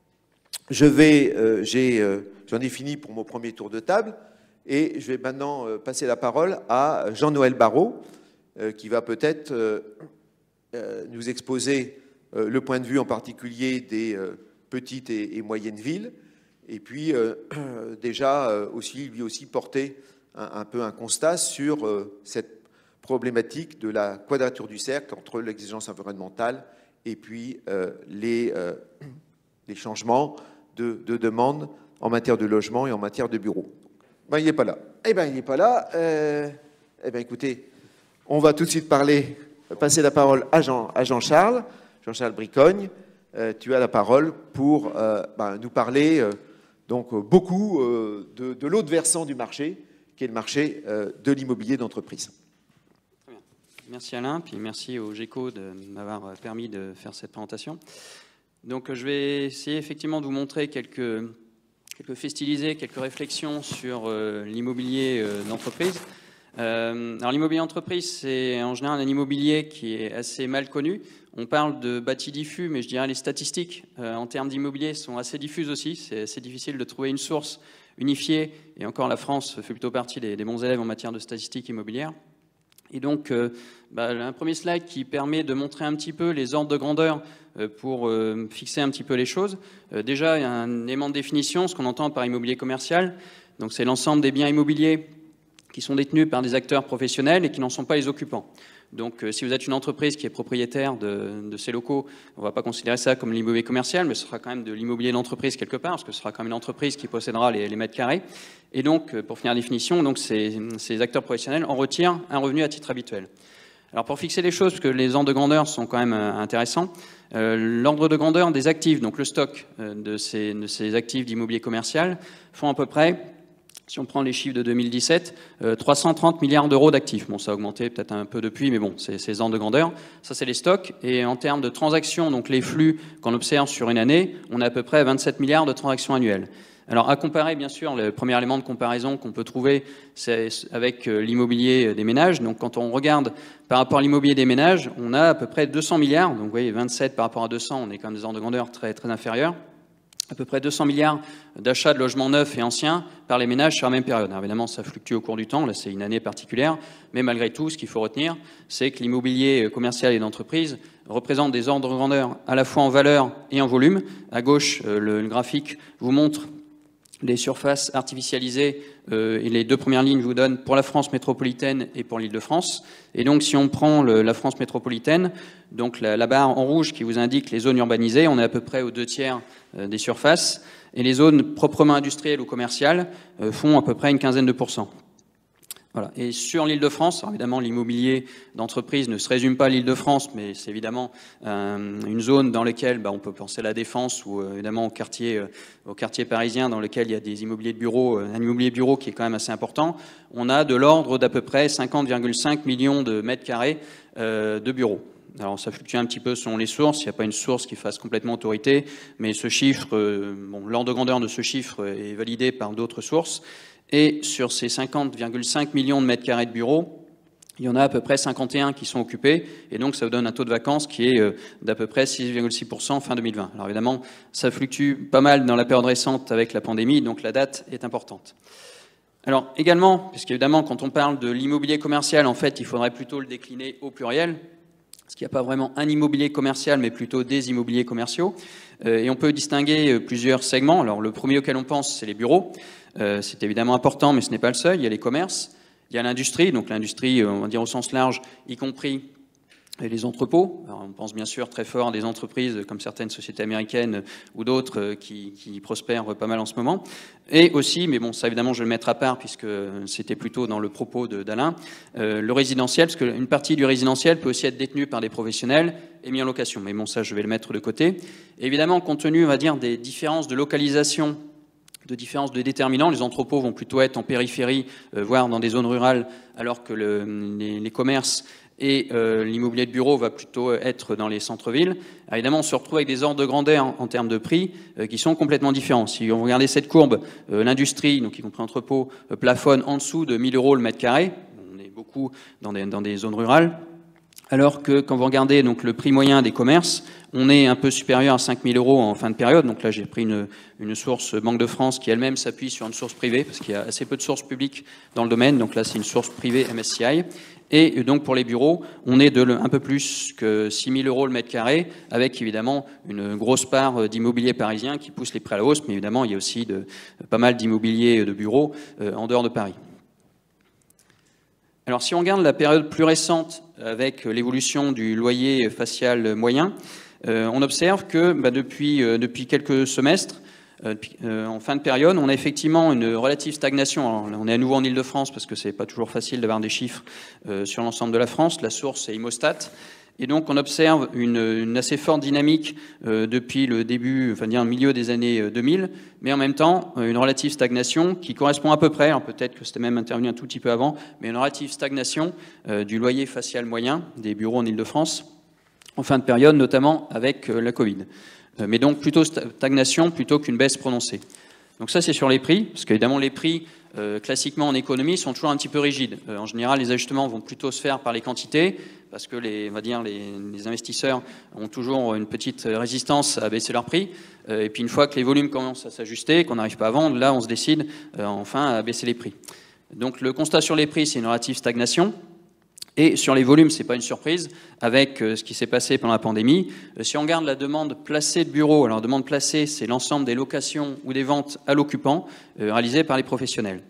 je vais, euh, j'ai, euh, j'en ai fini pour mon premier tour de table, et je vais maintenant euh, passer la parole à Jean-Noël Barrot, euh, qui va peut-être euh, euh, nous exposer euh, le point de vue en particulier des euh, petites et, et moyennes villes, et puis euh, déjà euh, aussi, lui aussi porter un, un peu un constat sur euh, cette problématique de la quadrature du cercle entre l'exigence environnementale et puis euh, les, euh, les changements de, de demande en matière de logement et en matière de bureaux. Ben, il n'est pas là. Eh bien, il n'est pas là. Euh, eh bien, écoutez, on va tout de suite parler, passer la parole à, Jean, à Jean-Charles, Jean-Charles Bricogne. Euh, tu as la parole pour euh, ben, nous parler euh, donc, beaucoup euh, de, de l'autre versant du marché, qui est le marché euh, de l'immobilier d'entreprise. Merci Alain, puis merci au GECO de m'avoir permis de faire cette présentation. Donc je vais essayer effectivement de vous montrer quelques, quelques faits stylisés, quelques réflexions sur euh, l'immobilier euh, d'entreprise. Euh, alors l'immobilier d'entreprise, c'est en général un immobilier qui est assez mal connu. On parle de bâti diffus, mais je dirais les statistiques euh, en termes d'immobilier sont assez diffuses aussi. C'est assez difficile de trouver une source unifiée, et encore la France fait plutôt partie des, des bons élèves en matière de statistiques immobilières. Et donc, euh, bah, un premier slide qui permet de montrer un petit peu les ordres de grandeur euh, pour euh, fixer un petit peu les choses. Euh, déjà, il y a un élément de définition, ce qu'on entend par immobilier commercial. Donc, c'est l'ensemble des biens immobiliers qui sont détenus par des acteurs professionnels et qui n'en sont pas les occupants. Donc, euh, si vous êtes une entreprise qui est propriétaire de, de ces locaux, on ne va pas considérer ça comme l'immobilier commercial, mais ce sera quand même de l'immobilier d'entreprise quelque part, parce que ce sera quand même une entreprise qui possédera les, les mètres carrés. Et donc, pour finir la définition, donc ces, ces acteurs professionnels en retirent un revenu à titre habituel. Alors pour fixer les choses, parce que les ordres de grandeur sont quand même euh, intéressants, euh, l'ordre de grandeur des actifs, donc le stock euh, de, ces, de ces actifs d'immobilier commercial, font à peu près, si on prend les chiffres de deux mille dix-sept, euh, trois cent trente milliards d'euros d'actifs. Bon, ça a augmenté peut-être un peu depuis, mais bon, c'est ces ordres de grandeur. Ça, c'est les stocks. Et en termes de transactions, donc les flux qu'on observe sur une année, on a à peu près vingt-sept milliards de transactions annuelles. Alors, à comparer, bien sûr, le premier élément de comparaison qu'on peut trouver, c'est avec l'immobilier des ménages. Donc, quand on regarde par rapport à l'immobilier des ménages, on a à peu près deux cents milliards. Donc, vous voyez, vingt-sept par rapport à deux cents, on est quand même des ordres de grandeur très, très inférieurs. À peu près deux cents milliards d'achats de logements neufs et anciens par les ménages sur la même période. Alors, évidemment, ça fluctue au cours du temps. Là, c'est une année particulière. Mais malgré tout, ce qu'il faut retenir, c'est que l'immobilier commercial et d'entreprise représente des ordres de grandeur à la fois en valeur et en volume. À gauche, le, le graphique vous montre les surfaces artificialisées euh, et les deux premières lignes vous donnent pour la France métropolitaine et pour l'Île-de-France. Et donc, si on prend le, la France métropolitaine, donc la, la barre en rouge qui vous indique les zones urbanisées, on est à peu près aux deux tiers euh, des surfaces. Et les zones proprement industrielles ou commerciales euh, font à peu près une quinzaine de pourcents. Voilà. Et sur l'Île-de-France, évidemment, l'immobilier d'entreprise ne se résume pas à l'Île-de-France, mais c'est évidemment euh, une zone dans laquelle bah, on peut penser à la Défense ou euh, évidemment au quartier, euh, au quartier parisien dans lequel il y a des immobiliers de bureaux, euh, un immobilier de bureau qui est quand même assez important. On a de l'ordre d'à peu près cinquante virgule cinq millions de mètres carrés euh, de bureaux. Alors ça fluctue un petit peu selon les sources, il n'y a pas une source qui fasse complètement autorité, mais ce chiffre, euh, bon, l'ordre de grandeur de ce chiffre est validé par d'autres sources. Et sur ces cinquante virgule cinq millions de mètres carrés de bureaux, il y en a à peu près cinquante et un qui sont occupés, et donc ça vous donne un taux de vacances qui est d'à peu près six virgule six pour cent fin deux mille vingt. Alors évidemment, ça fluctue pas mal dans la période récente avec la pandémie, donc la date est importante. Alors également, puisqu'évidemment, quand on parle de l'immobilier commercial, en fait, il faudrait plutôt le décliner au pluriel, parce qu'il n'y a pas vraiment un immobilier commercial, mais plutôt des immobiliers commerciaux. Et on peut distinguer plusieurs segments. Alors le premier auquel on pense, c'est les bureaux. Euh, c'est évidemment important, mais ce n'est pas le seul. Il y a les commerces, il y a l'industrie, donc l'industrie, on va dire au sens large, y compris les entrepôts. Alors, on pense bien sûr très fort à des entreprises comme certaines sociétés américaines ou d'autres qui, qui prospèrent pas mal en ce moment. Et aussi, mais bon, ça évidemment je vais le mettre à part puisque c'était plutôt dans le propos d'Alain, euh, le résidentiel, parce qu'une partie du résidentiel peut aussi être détenue par des professionnels et mis en location. Mais bon, ça je vais le mettre de côté. Et évidemment, compte tenu, on va dire, des différences de localisation, de différences de déterminants. Les entrepôts vont plutôt être en périphérie, euh, voire dans des zones rurales, alors que le, les, les commerces et euh, l'immobilier de bureau va plutôt être dans les centres-villes. Évidemment, on se retrouve avec des ordres de grandeur en, en termes de prix euh, qui sont complètement différents. Si on regarde cette courbe, euh, l'industrie, donc y compris entrepôt, euh, plafonne en dessous de mille euros le mètre carré. On est beaucoup dans des, dans des zones rurales. Alors que quand vous regardez donc, le prix moyen des commerces, on est un peu supérieur à cinq mille euros en fin de période. Donc là, j'ai pris une, une source Banque de France qui elle-même s'appuie sur une source privée, parce qu'il y a assez peu de sources publiques dans le domaine. Donc là, c'est une source privée M S C I. Et donc pour les bureaux, on est de un peu plus que six mille euros le mètre carré, avec évidemment une grosse part d'immobilier parisien qui pousse les prix à la hausse. Mais évidemment, il y a aussi de, pas mal d'immobilier de bureaux euh, en dehors de Paris. Alors si on regarde la période plus récente avec l'évolution du loyer facial moyen, euh, on observe que bah, depuis, euh, depuis quelques semestres, euh, euh, en fin de période, on a effectivement une relative stagnation. Alors, on est à nouveau en Île-de-France parce que c'est pas toujours facile d'avoir des chiffres euh, sur l'ensemble de la France. La source est Imostat. Et donc on observe une, une assez forte dynamique euh, depuis le début, enfin dire le milieu des années deux mille, mais en même temps une relative stagnation qui correspond à peu près, alors peut-être que c'était même intervenu un tout petit peu avant, mais une relative stagnation euh, du loyer facial moyen des bureaux en Île-de-France en fin de période, notamment avec euh, la Covid. Euh, mais donc plutôt stagnation plutôt qu'une baisse prononcée. Donc ça c'est sur les prix, parce qu'évidemment les prix euh, classiquement en économie sont toujours un petit peu rigides. Euh, en général les ajustements vont plutôt se faire par les quantités, parce que les, on va dire, les, les investisseurs ont toujours une petite résistance à baisser leurs prix. Euh, et puis une fois que les volumes commencent à s'ajuster, qu'on n'arrive pas à vendre, là on se décide euh, enfin à baisser les prix. Donc le constat sur les prix, c'est une relative stagnation. Et sur les volumes, ce n'est pas une surprise, avec euh, ce qui s'est passé pendant la pandémie. Euh, si on regarde la demande placée de bureaux, alors la demande placée, c'est l'ensemble des locations ou des ventes à l'occupant euh, réalisées par les professionnels.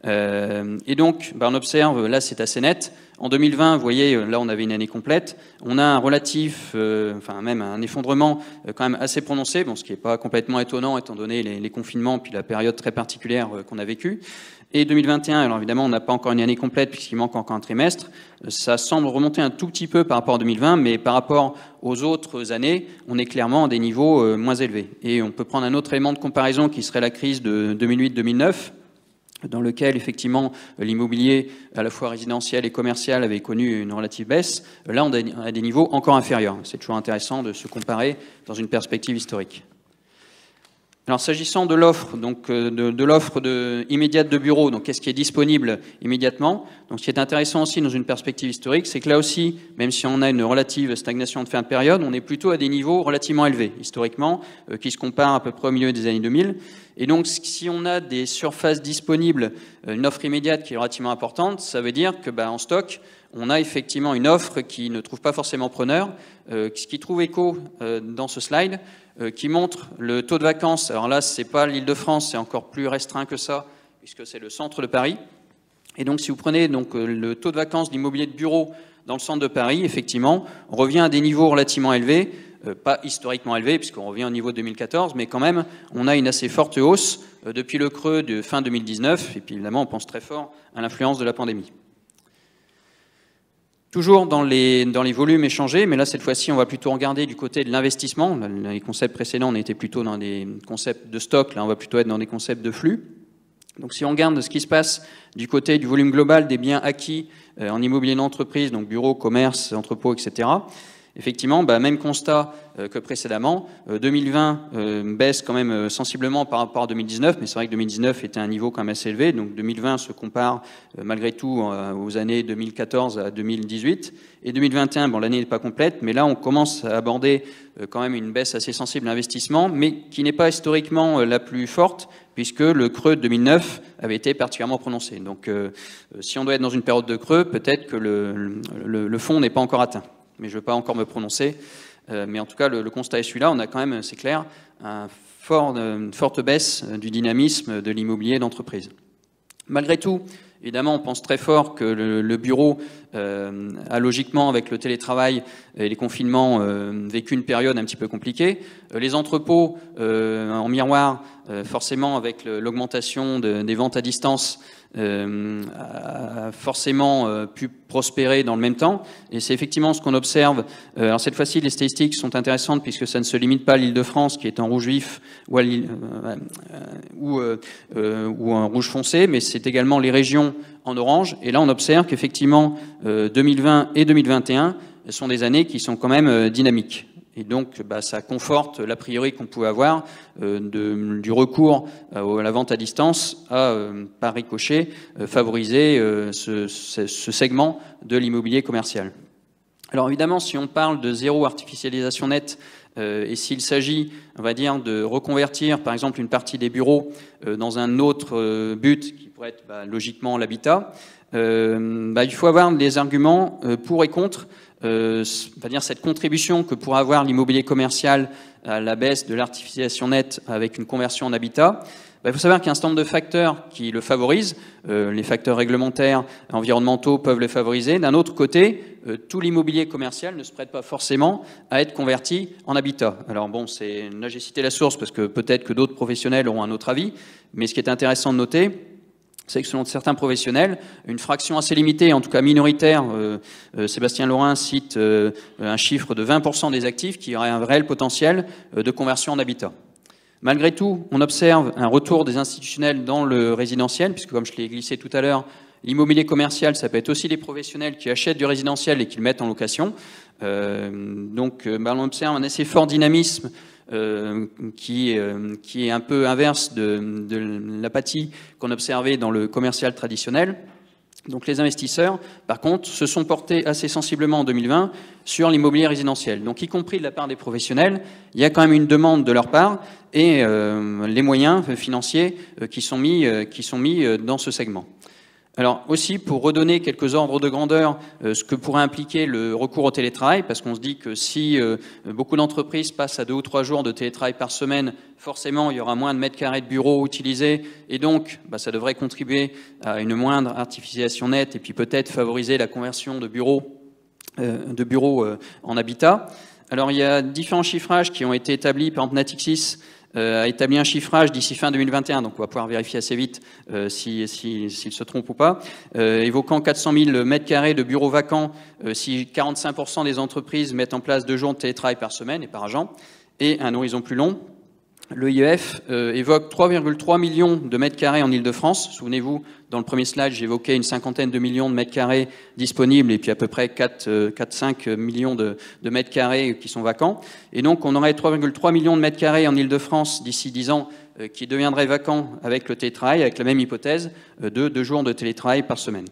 Euh, et donc, bah, on observe, là c'est assez net, en deux mille vingt, vous voyez, là on avait une année complète, on a un relatif, euh, enfin même un effondrement euh, quand même assez prononcé, bon, ce qui n'est pas complètement étonnant étant donné les, les confinements puis la période très particulière euh, qu'on a vécue. Et deux mille vingt et un, alors évidemment on n'a pas encore une année complète puisqu'il manque encore un trimestre, ça semble remonter un tout petit peu par rapport à deux mille vingt, mais par rapport aux autres années, on est clairement à des niveaux euh, moins élevés. Et on peut prendre un autre élément de comparaison qui serait la crise de deux mille huit deux mille neuf, dans lequel, effectivement, l'immobilier, à la fois résidentiel et commercial, avait connu une relative baisse. Là, on est à des niveaux encore inférieurs. C'est toujours intéressant de se comparer dans une perspective historique. Alors, s'agissant de l'offre, donc de, de l'offre de, immédiate de bureaux, donc qu'est-ce qui est disponible immédiatement? Donc, ce qui est intéressant aussi dans une perspective historique, c'est que là aussi, même si on a une relative stagnation de fin de période, on est plutôt à des niveaux relativement élevés, historiquement, euh, qui se comparent à peu près au milieu des années deux mille. Et donc, si on a des surfaces disponibles, une offre immédiate qui est relativement importante, ça veut dire que, bah, en stock, on a effectivement une offre qui ne trouve pas forcément preneur, euh, qui trouve écho euh, dans ce slide, euh, qui montre le taux de vacances. Alors là, c'est pas l'Île-de-France, c'est encore plus restreint que ça, puisque c'est le centre de Paris. Et donc, si vous prenez donc le taux de vacances de l'immobilier de bureau dans le centre de Paris, effectivement, on revient à des niveaux relativement élevés, euh, pas historiquement élevés, puisqu'on revient au niveau de deux mille quatorze, mais quand même, on a une assez forte hausse euh, depuis le creux de fin deux mille dix-neuf, et puis évidemment, on pense très fort à l'influence de la pandémie. Toujours dans les, dans les volumes échangés, mais là, cette fois-ci, on va plutôt regarder du côté de l'investissement. Dans les concepts précédents, on était plutôt dans des concepts de stock, là, on va plutôt être dans des concepts de flux. Donc, si on regarde ce qui se passe du côté du volume global des biens acquis euh, en immobilier d'entreprise, donc bureaux, commerces, entrepôts, et cetera, effectivement, bah, même constat euh, que précédemment. Euh, deux mille vingt euh, baisse quand même euh, sensiblement par rapport à deux mille dix-neuf, mais c'est vrai que deux mille dix-neuf était un niveau quand même assez élevé. Donc deux mille vingt se compare euh, malgré tout euh, aux années deux mille quatorze à deux mille dix-huit. Et deux mille vingt et un, bon, l'année n'est pas complète, mais là on commence à aborder euh, quand même une baisse assez sensible d'investissement, mais qui n'est pas historiquement euh, la plus forte, puisque le creux de deux mille neuf avait été particulièrement prononcé. Donc euh, si on doit être dans une période de creux, peut-être que le, le, le fond n'est pas encore atteint. Mais je ne veux pas encore me prononcer. Euh, mais en tout cas, le, le constat est celui-là. On a quand même, c'est clair, un fort, une forte baisse du dynamisme de l'immobilier d'entreprise. Malgré tout, évidemment, on pense très fort que le, le bureau euh, a logiquement, avec le télétravail et les confinements, euh, vécu une période un petit peu compliquée. Euh, les entrepôts, euh, en miroir, euh, forcément, avec l'augmentation de, des ventes à distance, Euh, a forcément euh, pu prospérer dans le même temps. Et c'est effectivement ce qu'on observe. Euh, alors cette fois-ci, les statistiques sont intéressantes puisque ça ne se limite pas à l'Île-de-France qui est en rouge vif ou, à l'île, euh, ou, euh, euh, ou en rouge foncé, mais c'est également les régions en orange. Et là, on observe qu'effectivement, euh, deux mille vingt et deux mille vingt et un sont des années qui sont quand même euh, dynamiques. Et donc, bah, ça conforte l'a priori qu'on pouvait avoir euh, de, du recours euh, à la vente à distance à, euh, par ricochet, euh, favoriser euh, ce, ce, ce segment de l'immobilier commercial. Alors évidemment, si on parle de zéro artificialisation nette, euh, et s'il s'agit, on va dire, de reconvertir, par exemple, une partie des bureaux euh, dans un autre euh, but, qui pourrait être bah, logiquement l'habitat, euh, bah, il faut avoir des arguments euh, pour et contre. Euh, dire cette contribution que pourra avoir l'immobilier commercial à la baisse de l'artificialisation nette avec une conversion en habitat, bah, il faut savoir qu'il y a un certain nombre de facteurs qui le favorisent. Euh, les facteurs réglementaires, environnementaux peuvent le favoriser. D'un autre côté, euh, tout l'immobilier commercial ne se prête pas forcément à être converti en habitat. Alors bon, c'est, là j'ai cité la source parce que peut-être que d'autres professionnels auront un autre avis, mais ce qui est intéressant de noter, c'est que selon certains professionnels, une fraction assez limitée, en tout cas minoritaire, euh, euh, Sébastien Laurin cite euh, un chiffre de vingt pour cent des actifs qui auraient un réel potentiel euh, de conversion en habitat. Malgré tout, on observe un retour des institutionnels dans le résidentiel, puisque comme je l'ai glissé tout à l'heure, l'immobilier commercial, ça peut être aussi des professionnels qui achètent du résidentiel et qui le mettent en location. Euh, donc bah, on observe un assez fort dynamisme Euh, qui, euh, qui est un peu inverse de, de l'apathie qu'on observait dans le commercial traditionnel. Donc les investisseurs, par contre, se sont portés assez sensiblement en deux mille vingt sur l'immobilier résidentiel. Donc y compris de la part des professionnels, il y a quand même une demande de leur part et euh, les moyens financiers euh, qui sont mis, euh, qui sont mis euh, dans ce segment. Alors aussi, pour redonner quelques ordres de grandeur, euh, ce que pourrait impliquer le recours au télétravail, parce qu'on se dit que si euh, beaucoup d'entreprises passent à deux ou trois jours de télétravail par semaine, forcément, il y aura moins de mètres carrés de bureaux utilisés, et donc, bah, ça devrait contribuer à une moindre artificialisation nette, et puis peut-être favoriser la conversion de bureaux, euh, de bureaux euh, en habitat. Alors, il y a différents chiffrages qui ont été établis, par exemple, Natixis a établi un chiffrage d'ici fin deux mille vingt et un, donc on va pouvoir vérifier assez vite euh, s'il si, si, se trompe ou pas, euh, évoquant quatre cent mille mètres carrés de bureaux vacants euh, si quarante-cinq pour cent des entreprises mettent en place deux jours de télétravail par semaine et par agent, et un horizon plus long. Le I E F euh, évoque trois virgule trois millions de mètres carrés en Île-de-France. Souvenez-vous, dans le premier slide, j'évoquais une cinquantaine de millions de mètres carrés disponibles et puis à peu près quatre à cinq millions de, de mètres carrés qui sont vacants. Et donc, on aurait trois virgule trois millions de mètres carrés en Île-de-France d'ici dix ans euh, qui deviendraient vacants avec le télétravail, avec la même hypothèse euh, de deux jours de télétravail par semaine.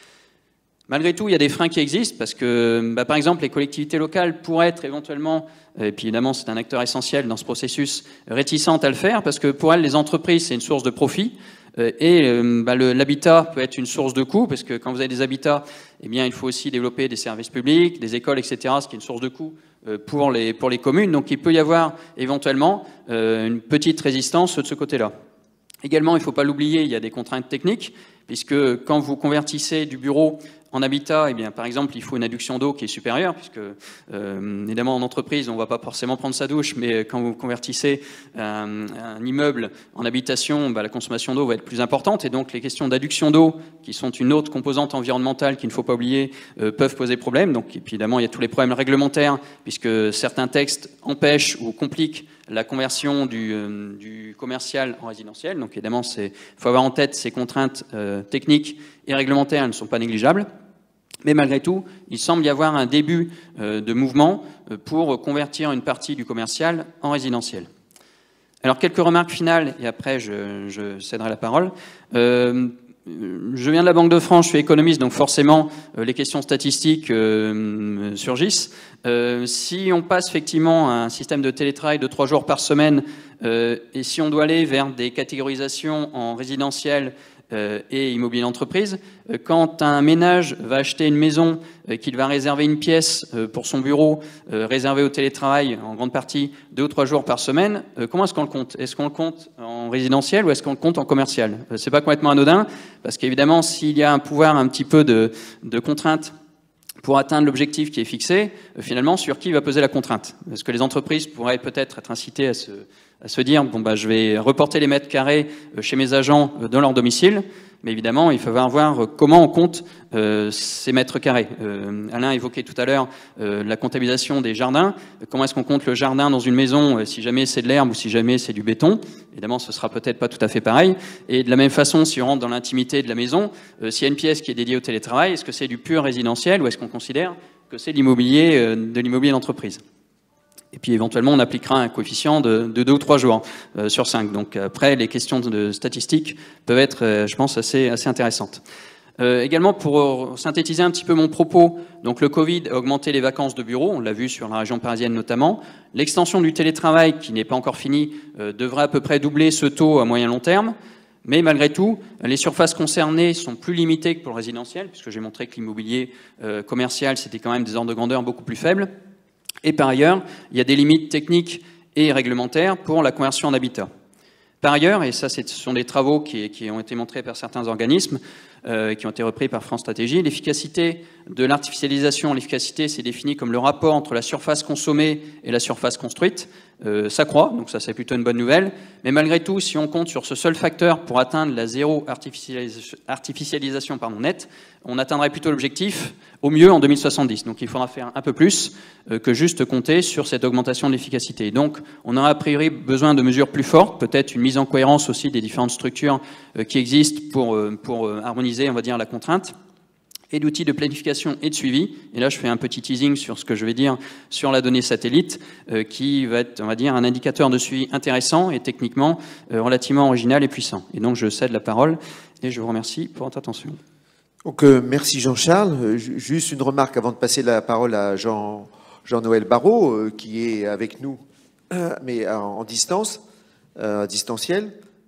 Malgré tout, il y a des freins qui existent parce que, bah, par exemple, les collectivités locales pourraient être éventuellement, et puis évidemment c'est un acteur essentiel dans ce processus, réticentes à le faire parce que pour elles, les entreprises, c'est une source de profit et bah, l'habitat peut être une source de coût parce que quand vous avez des habitats, eh bien, il faut aussi développer des services publics, des écoles, et cetera, ce qui est une source de coût pour les, pour les communes. Donc il peut y avoir éventuellement une petite résistance de ce côté-là. Également, il ne faut pas l'oublier, il y a des contraintes techniques puisque quand vous convertissez du bureau en habitat, eh bien, par exemple, il faut une adduction d'eau qui est supérieure, puisque euh, évidemment en entreprise, on ne va pas forcément prendre sa douche, mais quand vous convertissez un, un immeuble en habitation, bah, la consommation d'eau va être plus importante, et donc les questions d'adduction d'eau, qui sont une autre composante environnementale qu'il ne faut pas oublier, euh, peuvent poser problème. Donc, et puis évidemment, il y a tous les problèmes réglementaires, puisque certains textes empêchent ou compliquent la conversion du, euh, du commercial en résidentiel. Donc évidemment, il faut avoir en tête ces contraintes euh, techniques et réglementaires, elles ne sont pas négligeables. Mais malgré tout, il semble y avoir un début euh, de mouvement euh, pour convertir une partie du commercial en résidentiel. Alors quelques remarques finales, et après je, je céderai la parole. Euh, je viens de la Banque de France, je suis économiste, donc forcément euh, les questions statistiques euh, surgissent. Euh, si on passe effectivement à un système de télétravail de trois jours par semaine, euh, et si on doit aller vers des catégorisations en résidentiel euh, et immobilier d'entreprise, euh, quand un ménage va acheter une maison, euh, qu'il va réserver une pièce euh, pour son bureau, euh, réservée au télétravail en grande partie deux ou trois jours par semaine, euh, comment est-ce qu'on le compte? Est-ce qu'on le compte en résidentiel ou est-ce qu'on le compte en commercial? euh, C'est pas complètement anodin, parce qu'évidemment, s'il y a un pouvoir un petit peu de, de contrainte pour atteindre l'objectif qui est fixé, euh, finalement, sur qui va peser la contrainte? Est-ce que les entreprises pourraient peut-être être incitées à se, à se dire, bon, bah, je vais reporter les mètres carrés euh, chez mes agents euh, dans leur domicile, mais évidemment, il faut voir comment on compte euh, ces mètres carrés. Euh, Alain évoquait tout à l'heure euh, la comptabilisation des jardins. Comment est-ce qu'on compte le jardin dans une maison, euh, si jamais c'est de l'herbe ou si jamais c'est du béton? Évidemment, ce sera peut-être pas tout à fait pareil. Et de la même façon, si on rentre dans l'intimité de la maison, euh, s'il y a une pièce qui est dédiée au télétravail, est-ce que c'est du pur résidentiel ou est-ce qu'on considère que c'est de l'immobilier euh, de l'immobilier d'entreprise? Et puis éventuellement, on appliquera un coefficient de, de deux ou trois jours euh, sur cinq. Donc après, les questions de statistiques peuvent être, euh, je pense, assez, assez intéressantes. Euh, également, pour synthétiser un petit peu mon propos, donc le Covid a augmenté les vacances de bureaux, on l'a vu sur la région parisienne notamment. L'extension du télétravail, qui n'est pas encore finie, euh, devrait à peu près doubler ce taux à moyen long terme. Mais malgré tout, les surfaces concernées sont plus limitées que pour le résidentiel, puisque j'ai montré que l'immobilier euh, commercial, c'était quand même des ordres de grandeur beaucoup plus faibles. Et par ailleurs, il y a des limites techniques et réglementaires pour la conversion en habitat. Par ailleurs, et ça ce sont des travaux qui, qui ont été montrés par certains organismes, euh, qui ont été repris par France Stratégie, l'efficacité de l'artificialisation, l'efficacité c'est défini comme le rapport entre la surface consommée et la surface construite, euh, ça croît, donc ça c'est plutôt une bonne nouvelle, mais malgré tout, si on compte sur ce seul facteur pour atteindre la zéro artificialisation, artificialisation pardon, nette, on atteindrait plutôt l'objectif au mieux en deux mille soixante-dix. Donc il faudra faire un peu plus euh, que juste compter sur cette augmentation de l'efficacité. Donc on aura a priori besoin de mesures plus fortes, peut-être une mise en cohérence aussi des différentes structures euh, qui existent pour, euh, pour euh, harmoniser, on va dire, la contrainte, et d'outils de planification et de suivi. Et là, je fais un petit teasing sur ce que je vais dire sur la donnée satellite, euh, qui va être, on va dire, un indicateur de suivi intéressant et techniquement euh, relativement original et puissant. Et donc, je cède la parole et je vous remercie pour votre attention. Donc, euh, merci Jean-Charles. Euh, juste une remarque avant de passer la parole à Jean, Jean-Noël Barrot, euh, qui est avec nous, euh, mais en, en distance, euh, distanciel.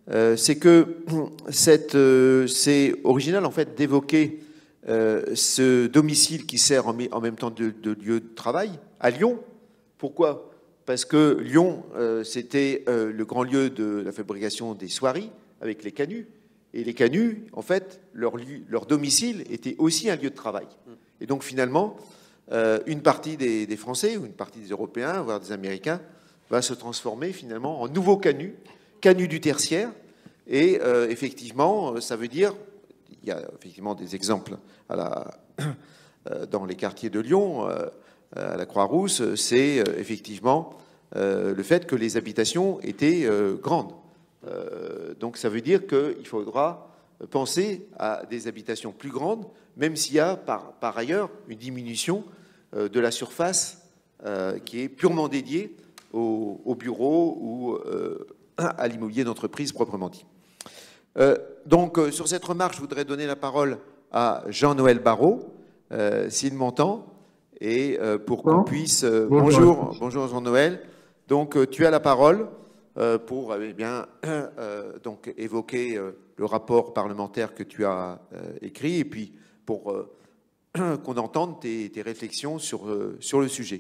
euh, c'est que cette, euh, c'est original en fait d'évoquer euh, ce domicile qui sert en, en même temps de, de lieu de travail à Lyon. Pourquoi? Parce que Lyon, euh, c'était euh, le grand lieu de la fabrication des soieries avec les canuts. Et les canuts, en fait, leur, leur domicile était aussi un lieu de travail. Et donc finalement, euh, une partie des, des Français ou une partie des Européens, voire des Américains, va se transformer finalement en nouveaux canuts, canuts du tertiaire. Et euh, effectivement, ça veut dire, il y a effectivement des exemples à la, euh, dans les quartiers de Lyon, euh, à la Croix-Rousse, c'est euh, effectivement euh, le fait que les habitations étaient euh, grandes. Euh, donc ça veut dire qu'il faudra penser à des habitations plus grandes, même s'il y a par, par ailleurs une diminution euh, de la surface euh, qui est purement dédiée aux, aux bureaux ou euh, à l'immobilier d'entreprise proprement dit. Euh, donc euh, sur cette remarque, je voudrais donner la parole à Jean-Noël Barrot, euh, s'il m'entend, et euh, pour qu'on puisse... Euh, bonjour, bonjour Jean-Noël. Donc euh, tu as la parole. Euh, pour eh bien, euh, donc, évoquer euh, le rapport parlementaire que tu as euh, écrit et puis pour euh, qu'on entende tes, tes réflexions sur, euh, sur le sujet.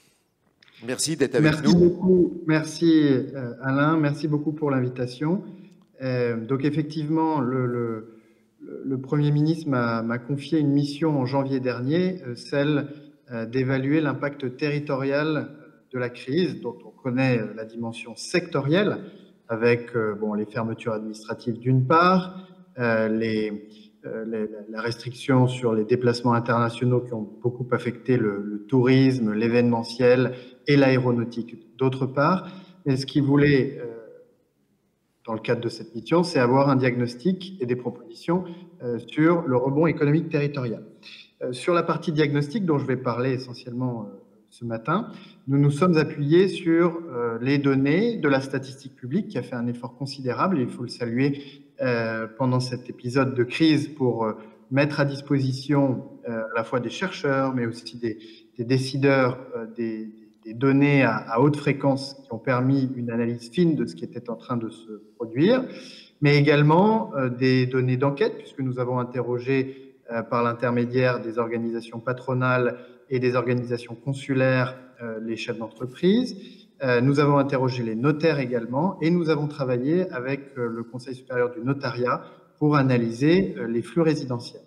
Merci d'être avec merci nous. Beaucoup. Merci euh, Alain, merci beaucoup pour l'invitation. Euh, donc effectivement, le, le, le Premier ministre m'a confié une mission en janvier dernier, euh, celle euh, d'évaluer l'impact territorial de la crise, dont on connaît la dimension sectorielle, avec euh, bon, les fermetures administratives d'une part, euh, les, euh, les, la restriction sur les déplacements internationaux qui ont beaucoup affecté le, le tourisme, l'événementiel et l'aéronautique d'autre part. Et ce qu'il voulait, euh, dans le cadre de cette mission, c'est avoir un diagnostic et des propositions euh, sur le rebond économique territorial. Euh, sur la partie diagnostic, dont je vais parler essentiellement euh, ce matin, nous nous sommes appuyés sur euh, les données de la statistique publique qui a fait un effort considérable, et il faut le saluer euh, pendant cet épisode de crise pour euh, mettre à disposition euh, à la fois des chercheurs, mais aussi des, des décideurs, euh, des, des données à, à haute fréquence qui ont permis une analyse fine de ce qui était en train de se produire, mais également euh, des données d'enquête, puisque nous avons interrogé euh, par l'intermédiaire des organisations patronales et des organisations consulaires, euh, les chefs d'entreprise. Euh, nous avons interrogé les notaires également, et nous avons travaillé avec euh, le Conseil supérieur du notariat pour analyser euh, les flux résidentiels.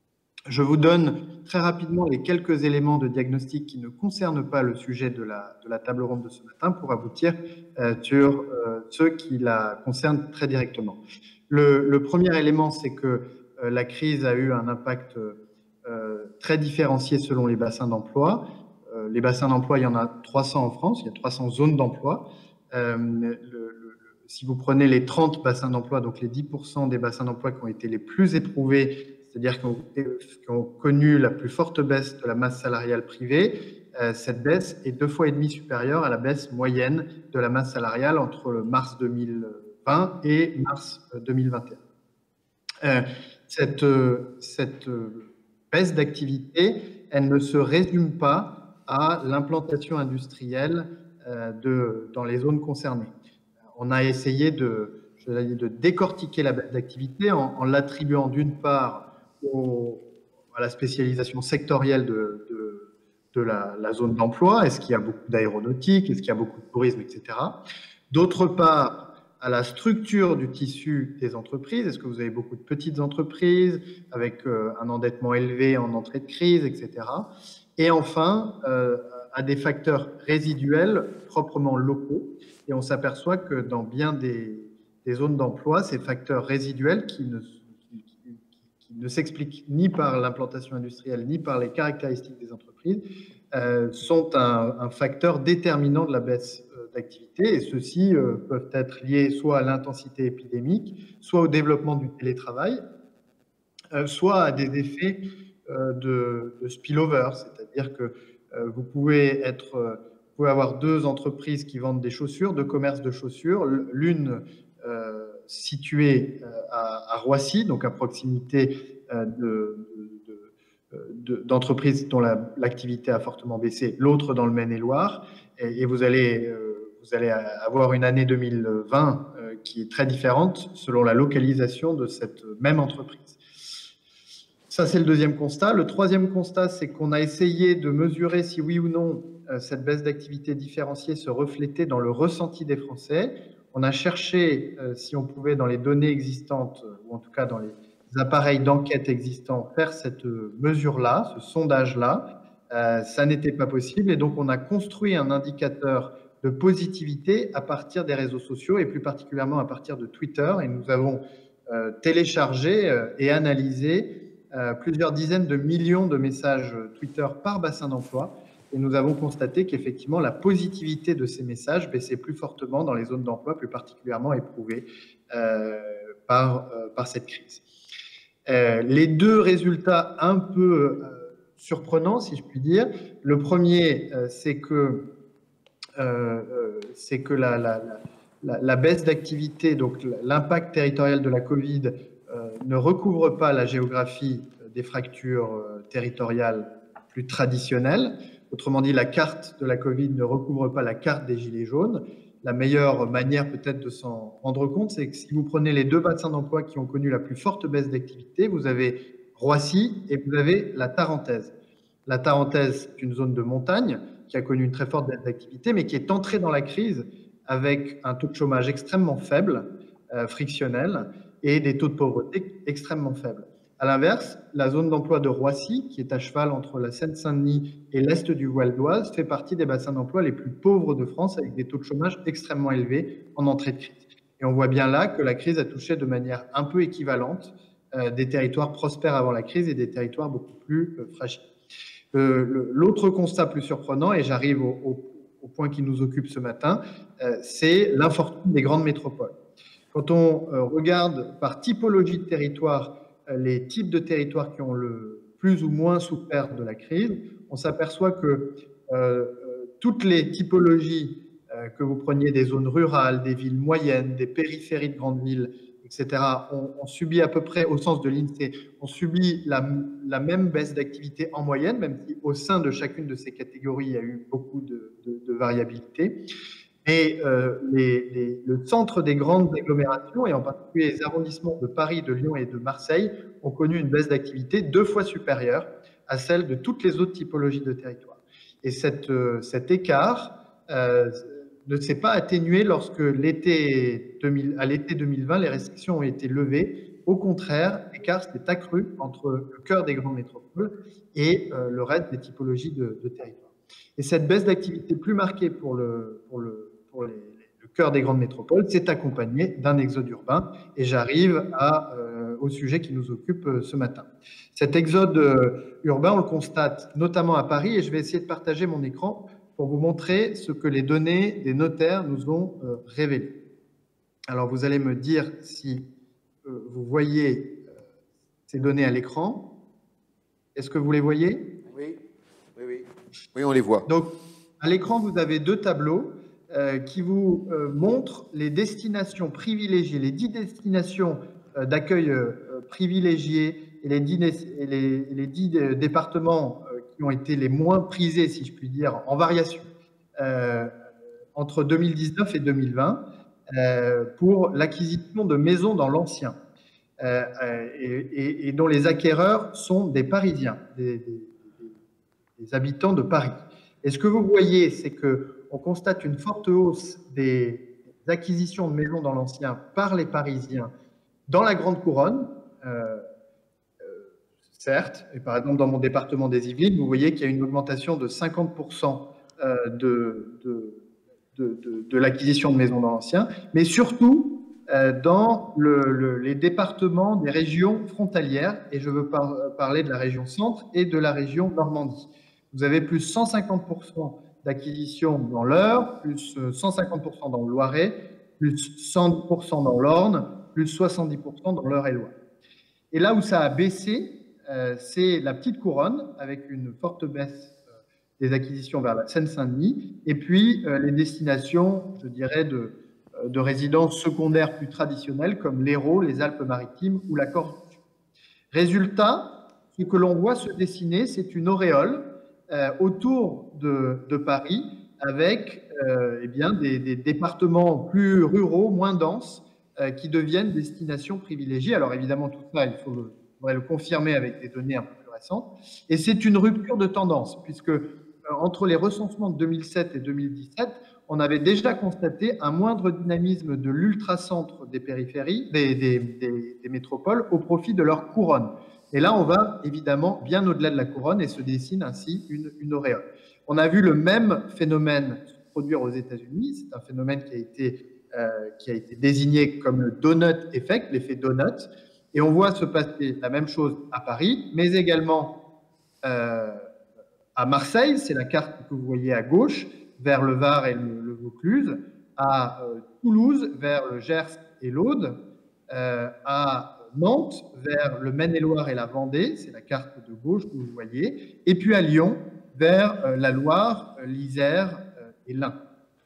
Je vous donne très rapidement les quelques éléments de diagnostic qui ne concernent pas le sujet de la, de la table ronde de ce matin pour aboutir euh, sur euh, ceux qui la concernent très directement. Le, le premier élément, c'est que euh, la crise a eu un impact euh, très différencié selon les bassins d'emploi. Euh, les bassins d'emploi, il y en a trois cents en France, il y a trois cents zones d'emploi. Euh, le, le, si vous prenez les trente bassins d'emploi, donc les dix pour cent des bassins d'emploi qui ont été les plus éprouvés, c'est-à-dire qui ont, qui ont connu la plus forte baisse de la masse salariale privée, euh, cette baisse est deux fois et demi supérieure à la baisse moyenne de la masse salariale entre mars deux mille vingt et mars deux mille vingt et un. Euh, cette, cette baisse d'activité, elle ne se résume pas à l'implantation industrielle euh, de, dans les zones concernées. On a essayé de, je vais dire, de décortiquer la baisse d'activité en, en l'attribuant d'une part Au, à la spécialisation sectorielle de, de, de la, la zone d'emploi. Est-ce qu'il y a beaucoup d'aéronautique? Est-ce qu'il y a beaucoup de tourisme, et cetera. D'autre part, à la structure du tissu des entreprises. Est-ce que vous avez beaucoup de petites entreprises avec euh, un endettement élevé en entrée de crise, et cetera. Et enfin, euh, à des facteurs résiduels proprement locaux. Et on s'aperçoit que dans bien des, des zones d'emploi, ces facteurs résiduels qui ne qui ne s'expliquent ni par l'implantation industrielle, ni par les caractéristiques des entreprises, euh, sont un, un facteur déterminant de la baisse euh, d'activité. Et ceux-ci euh, peuvent être liés soit à l'intensité épidémique, soit au développement du télétravail, euh, soit à des effets euh, de, de spillover, c'est-à-dire que euh, vous pouvez être, euh, vous pouvez avoir deux entreprises qui vendent des chaussures, deux commerces de chaussures, l'une euh, située à, à Roissy, donc à proximité euh, de, de, d'entreprises dont l'activité la, a fortement baissé, l'autre dans le Maine-et-Loire, et, et vous allez, euh, vous allez avoir une année deux mille vingt euh, qui est très différente selon la localisation de cette même entreprise. Ça, c'est le deuxième constat. Le troisième constat, c'est qu'on a essayé de mesurer si oui ou non euh, cette baisse d'activité différenciée se reflétait dans le ressenti des Français. On a cherché euh, si on pouvait, dans les données existantes, ou en tout cas dans les appareils d'enquête existants, faire cette mesure-là, ce sondage-là. Euh, ça n'était pas possible et donc on a construit un indicateur de positivité à partir des réseaux sociaux et plus particulièrement à partir de Twitter. Et nous avons euh, téléchargé euh, et analysé euh, plusieurs dizaines de millions de messages Twitter par bassin d'emploi. Et nous avons constaté qu'effectivement, la positivité de ces messages baissait plus fortement dans les zones d'emploi, plus particulièrement éprouvées euh, par, euh, par cette crise. Euh, les deux résultats un peu euh, surprenants, si je puis dire. Le premier, euh, c'est que, euh, c'est que la, la, la, la baisse d'activité, donc l'impact territorial de la Covid, euh, ne recouvre pas la géographie des fractures euh, territoriales plus traditionnelles. Autrement dit, la carte de la Covid ne recouvre pas la carte des gilets jaunes. La meilleure manière peut-être de s'en rendre compte, c'est que si vous prenez les deux bassins d'emploi qui ont connu la plus forte baisse d'activité, vous avez Roissy et vous avez la Tarentaise. La Tarentaise, c'est une zone de montagne qui a connu une très forte baisse d'activité, mais qui est entrée dans la crise avec un taux de chômage extrêmement faible, euh, frictionnel, et des taux de pauvreté extrêmement faibles. À l'inverse, la zone d'emploi de Roissy, qui est à cheval entre la Seine-Saint-Denis et l'est du Val d'Oise, fait partie des bassins d'emploi les plus pauvres de France, avec des taux de chômage extrêmement élevés en entrée de crise. Et on voit bien là que la crise a touché de manière un peu équivalente euh, des territoires prospères avant la crise et des territoires beaucoup plus euh, fragiles. Euh, L'autre constat plus surprenant, et j'arrive au, au, au point qui nous occupe ce matin, euh, c'est l'infortune des grandes métropoles. Quand on euh, regarde par typologie de territoire les types de territoires qui ont le plus ou moins souffert de la crise, on s'aperçoit que euh, toutes les typologies, euh, que vous preniez des zones rurales, des villes moyennes, des périphéries de grandes villes, et cetera, ont, ont subi à peu près, au sens de l'INSEE, ont subi la, la même baisse d'activité en moyenne, même si au sein de chacune de ces catégories, il y a eu beaucoup de, de, de variabilité. Et euh, les, les, le centre des grandes agglomérations, et en particulier les arrondissements de Paris, de Lyon et de Marseille, ont connu une baisse d'activité deux fois supérieure à celle de toutes les autres typologies de territoire. Et cette, euh, cet écart euh, ne s'est pas atténué lorsque l'été à l'été deux mille vingt, les restrictions ont été levées. Au contraire, l'écart s'est accru entre le cœur des grandes métropoles et euh, le reste des typologies de, de territoire. Et cette baisse d'activité plus marquée pour le, pour le pour les, le cœur des grandes métropoles, s'est accompagné d'un exode urbain. Et j'arrive euh, au sujet qui nous occupe euh, ce matin. Cet exode euh, urbain, on le constate notamment à Paris, et je vais essayer de partager mon écran pour vous montrer ce que les données des notaires nous ont euh, révélé. Alors, vous allez me dire si euh, vous voyez euh, ces données à l'écran. Est-ce que vous les voyez? Oui, oui, oui. Oui, on les voit. Donc, à l'écran, vous avez deux tableaux Euh, qui vous euh, montre les destinations privilégiées, les dix destinations euh, d'accueil euh, privilégiées et les dix, et les, les dix départements euh, qui ont été les moins prisés, si je puis dire, en variation euh, entre deux mille dix-neuf et deux mille vingt euh, pour l'acquisition de maisons dans l'ancien euh, et, et, et dont les acquéreurs sont des Parisiens, des, des, des habitants de Paris. Et ce que vous voyez, c'est que on constate une forte hausse des acquisitions de maisons dans l'ancien par les Parisiens dans la Grande Couronne, euh, euh, certes, et par exemple dans mon département des Yvelines, vous voyez qu'il y a une augmentation de cinquante pour cent euh, de, de, de, de, de l'acquisition de maisons dans l'ancien, mais surtout euh, dans le, le, les départements des régions frontalières, et je veux par, parler de la région centre et de la région Normandie. Vous avez plus cent cinquante pour cent d'acquisition dans l'Eure, plus cent cinquante pour cent dans le Loiret, plus cent pour cent dans l'Orne, plus soixante-dix pour cent dans l'Eure-et-Loir. Et là où ça a baissé, euh, c'est la petite couronne, avec une forte baisse euh, des acquisitions vers la Seine-Saint-Denis, et puis euh, les destinations, je dirais, de, euh, de résidences secondaires plus traditionnelles, comme l'Hérault, les Alpes-Maritimes ou la Corse. Résultat, ce que l'on voit se dessiner, c'est une auréole Euh, autour de, de Paris, avec euh, eh bien, des, des départements plus ruraux, moins denses, euh, qui deviennent destinations privilégiées. Alors évidemment, tout ça, il faut le, faudrait le confirmer avec des données un peu plus récentes. Et c'est une rupture de tendance, puisque euh, entre les recensements de deux mille sept et deux mille dix-sept, on avait déjà constaté un moindre dynamisme de l'ultracentre des périphéries, des, des, des, des métropoles, au profit de leur couronne. Et là, on va évidemment bien au-delà de la couronne et se dessine ainsi une, une auréole. On a vu le même phénomène se produire aux États-Unis. C'est un phénomène qui a été, euh, qui a été désigné comme le donut effect, l'effet donut. Et on voit se passer la même chose à Paris, mais également euh, à Marseille. C'est la carte que vous voyez à gauche, vers le Var et le, le Vaucluse, à euh, Toulouse, vers le Gers et l'Aude, euh, à Nantes, vers le Maine-et-Loire et la Vendée, c'est la carte de gauche que vous voyez, et puis à Lyon, vers euh, la Loire, euh, l'Isère euh, et l'Ain.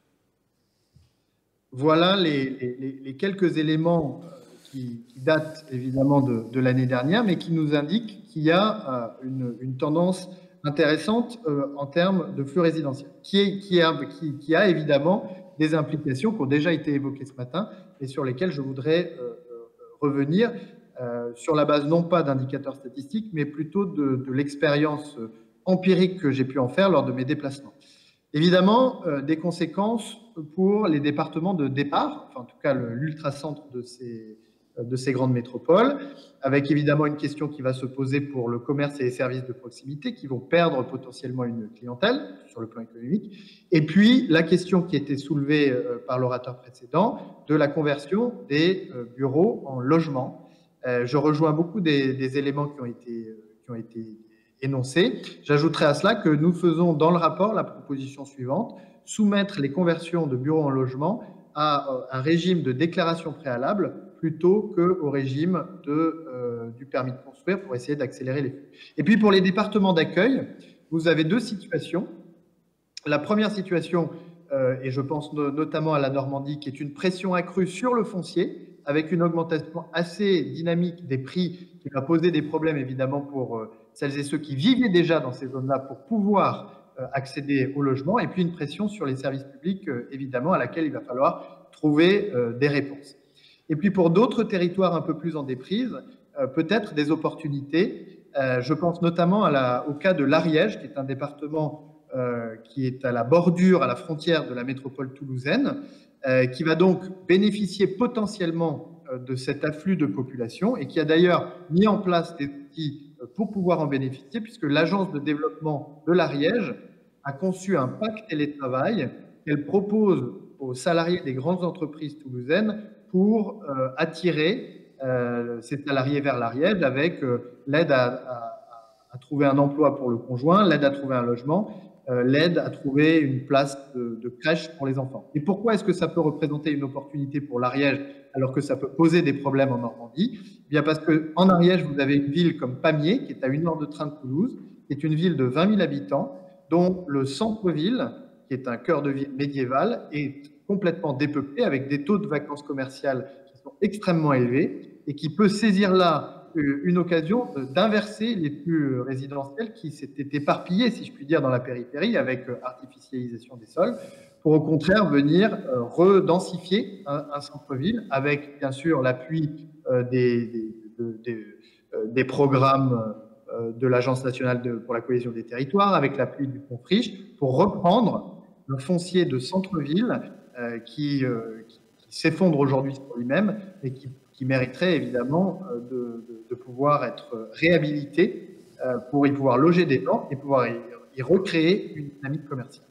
Voilà les, les, les quelques éléments euh, qui, qui datent évidemment de, de l'année dernière, mais qui nous indiquent qu'il y a euh, une, une tendance intéressante euh, en termes de flux résidentiels, qui, est, qui, a, qui, qui a évidemment des implications qui ont déjà été évoquées ce matin et sur lesquelles je voudrais euh, revenir euh, sur la base non pas d'indicateurs statistiques, mais plutôt de, de l'expérience empirique que j'ai pu en faire lors de mes déplacements. Évidemment, euh, des conséquences pour les départements de départ, enfin en tout cas l'ultracentre de ces, de ces grandes métropoles, avec évidemment une question qui va se poser pour le commerce et les services de proximité qui vont perdre potentiellement une clientèle sur le plan économique, et puis la question qui a été soulevée euh, par l'orateur précédent de la conversion des euh, bureaux en logements. Euh, je rejoins beaucoup des, des éléments qui ont été, euh, qui ont été énoncés. J'ajouterai à cela que nous faisons dans le rapport la proposition suivante: soumettre les conversions de bureaux en logement à un régime de déclaration préalable plutôt qu'au régime de, euh, du permis de construire pour essayer d'accélérer les flux. Et puis pour les départements d'accueil, vous avez deux situations. La première situation, euh, et je pense no notamment à la Normandie, qui est une pression accrue sur le foncier, avec une augmentation assez dynamique des prix qui va poser des problèmes évidemment pour euh, celles et ceux qui vivaient déjà dans ces zones-là pour pouvoir euh, accéder au logement, et puis une pression sur les services publics, euh, évidemment, à laquelle il va falloir trouver euh, des réponses. Et puis pour d'autres territoires un peu plus en déprise, euh, peut-être des opportunités. Euh, je pense notamment à la, au cas de l'Ariège, qui est un département euh, qui est à la bordure, à la frontière de la métropole toulousaine, euh, qui va donc bénéficier potentiellement euh, de cet afflux de population et qui a d'ailleurs mis en place des outils pour pouvoir en bénéficier, puisque l'agence de développement de l'Ariège a conçu un pacte télétravail qu'elle propose aux salariés des grandes entreprises toulousaines pour euh, attirer euh, ces salariés vers l'Ariège avec euh, l'aide à, à, à trouver un emploi pour le conjoint, l'aide à trouver un logement, euh, l'aide à trouver une place de, de crèche pour les enfants. Et pourquoi est-ce que ça peut représenter une opportunité pour l'Ariège alors que ça peut poser des problèmes en Normandie? Eh bien parce qu'en Ariège, vous avez une ville comme Pamiers, qui est à une heure de train de Toulouse, qui est une ville de vingt mille habitants, dont le centre-ville, qui est un cœur de ville médiéval, est complètement dépeuplé avec des taux de vacances commerciales qui sont extrêmement élevés et qui peut saisir là une occasion d'inverser les flux résidentiels qui s'étaient éparpillés, si je puis dire, dans la périphérie avec artificialisation des sols, pour au contraire venir redensifier un, un centre-ville avec bien sûr l'appui des, des, des, des programmes de l'Agence nationale de, pour la cohésion des territoires, avec l'appui du Fonds Friche, pour reprendre un foncier de centre-ville euh, qui, euh, qui, qui s'effondre aujourd'hui sur lui-même et qui, qui mériterait évidemment euh, de, de, de pouvoir être réhabilité euh, pour y pouvoir loger des gens et pouvoir y, y recréer une dynamique commerciale.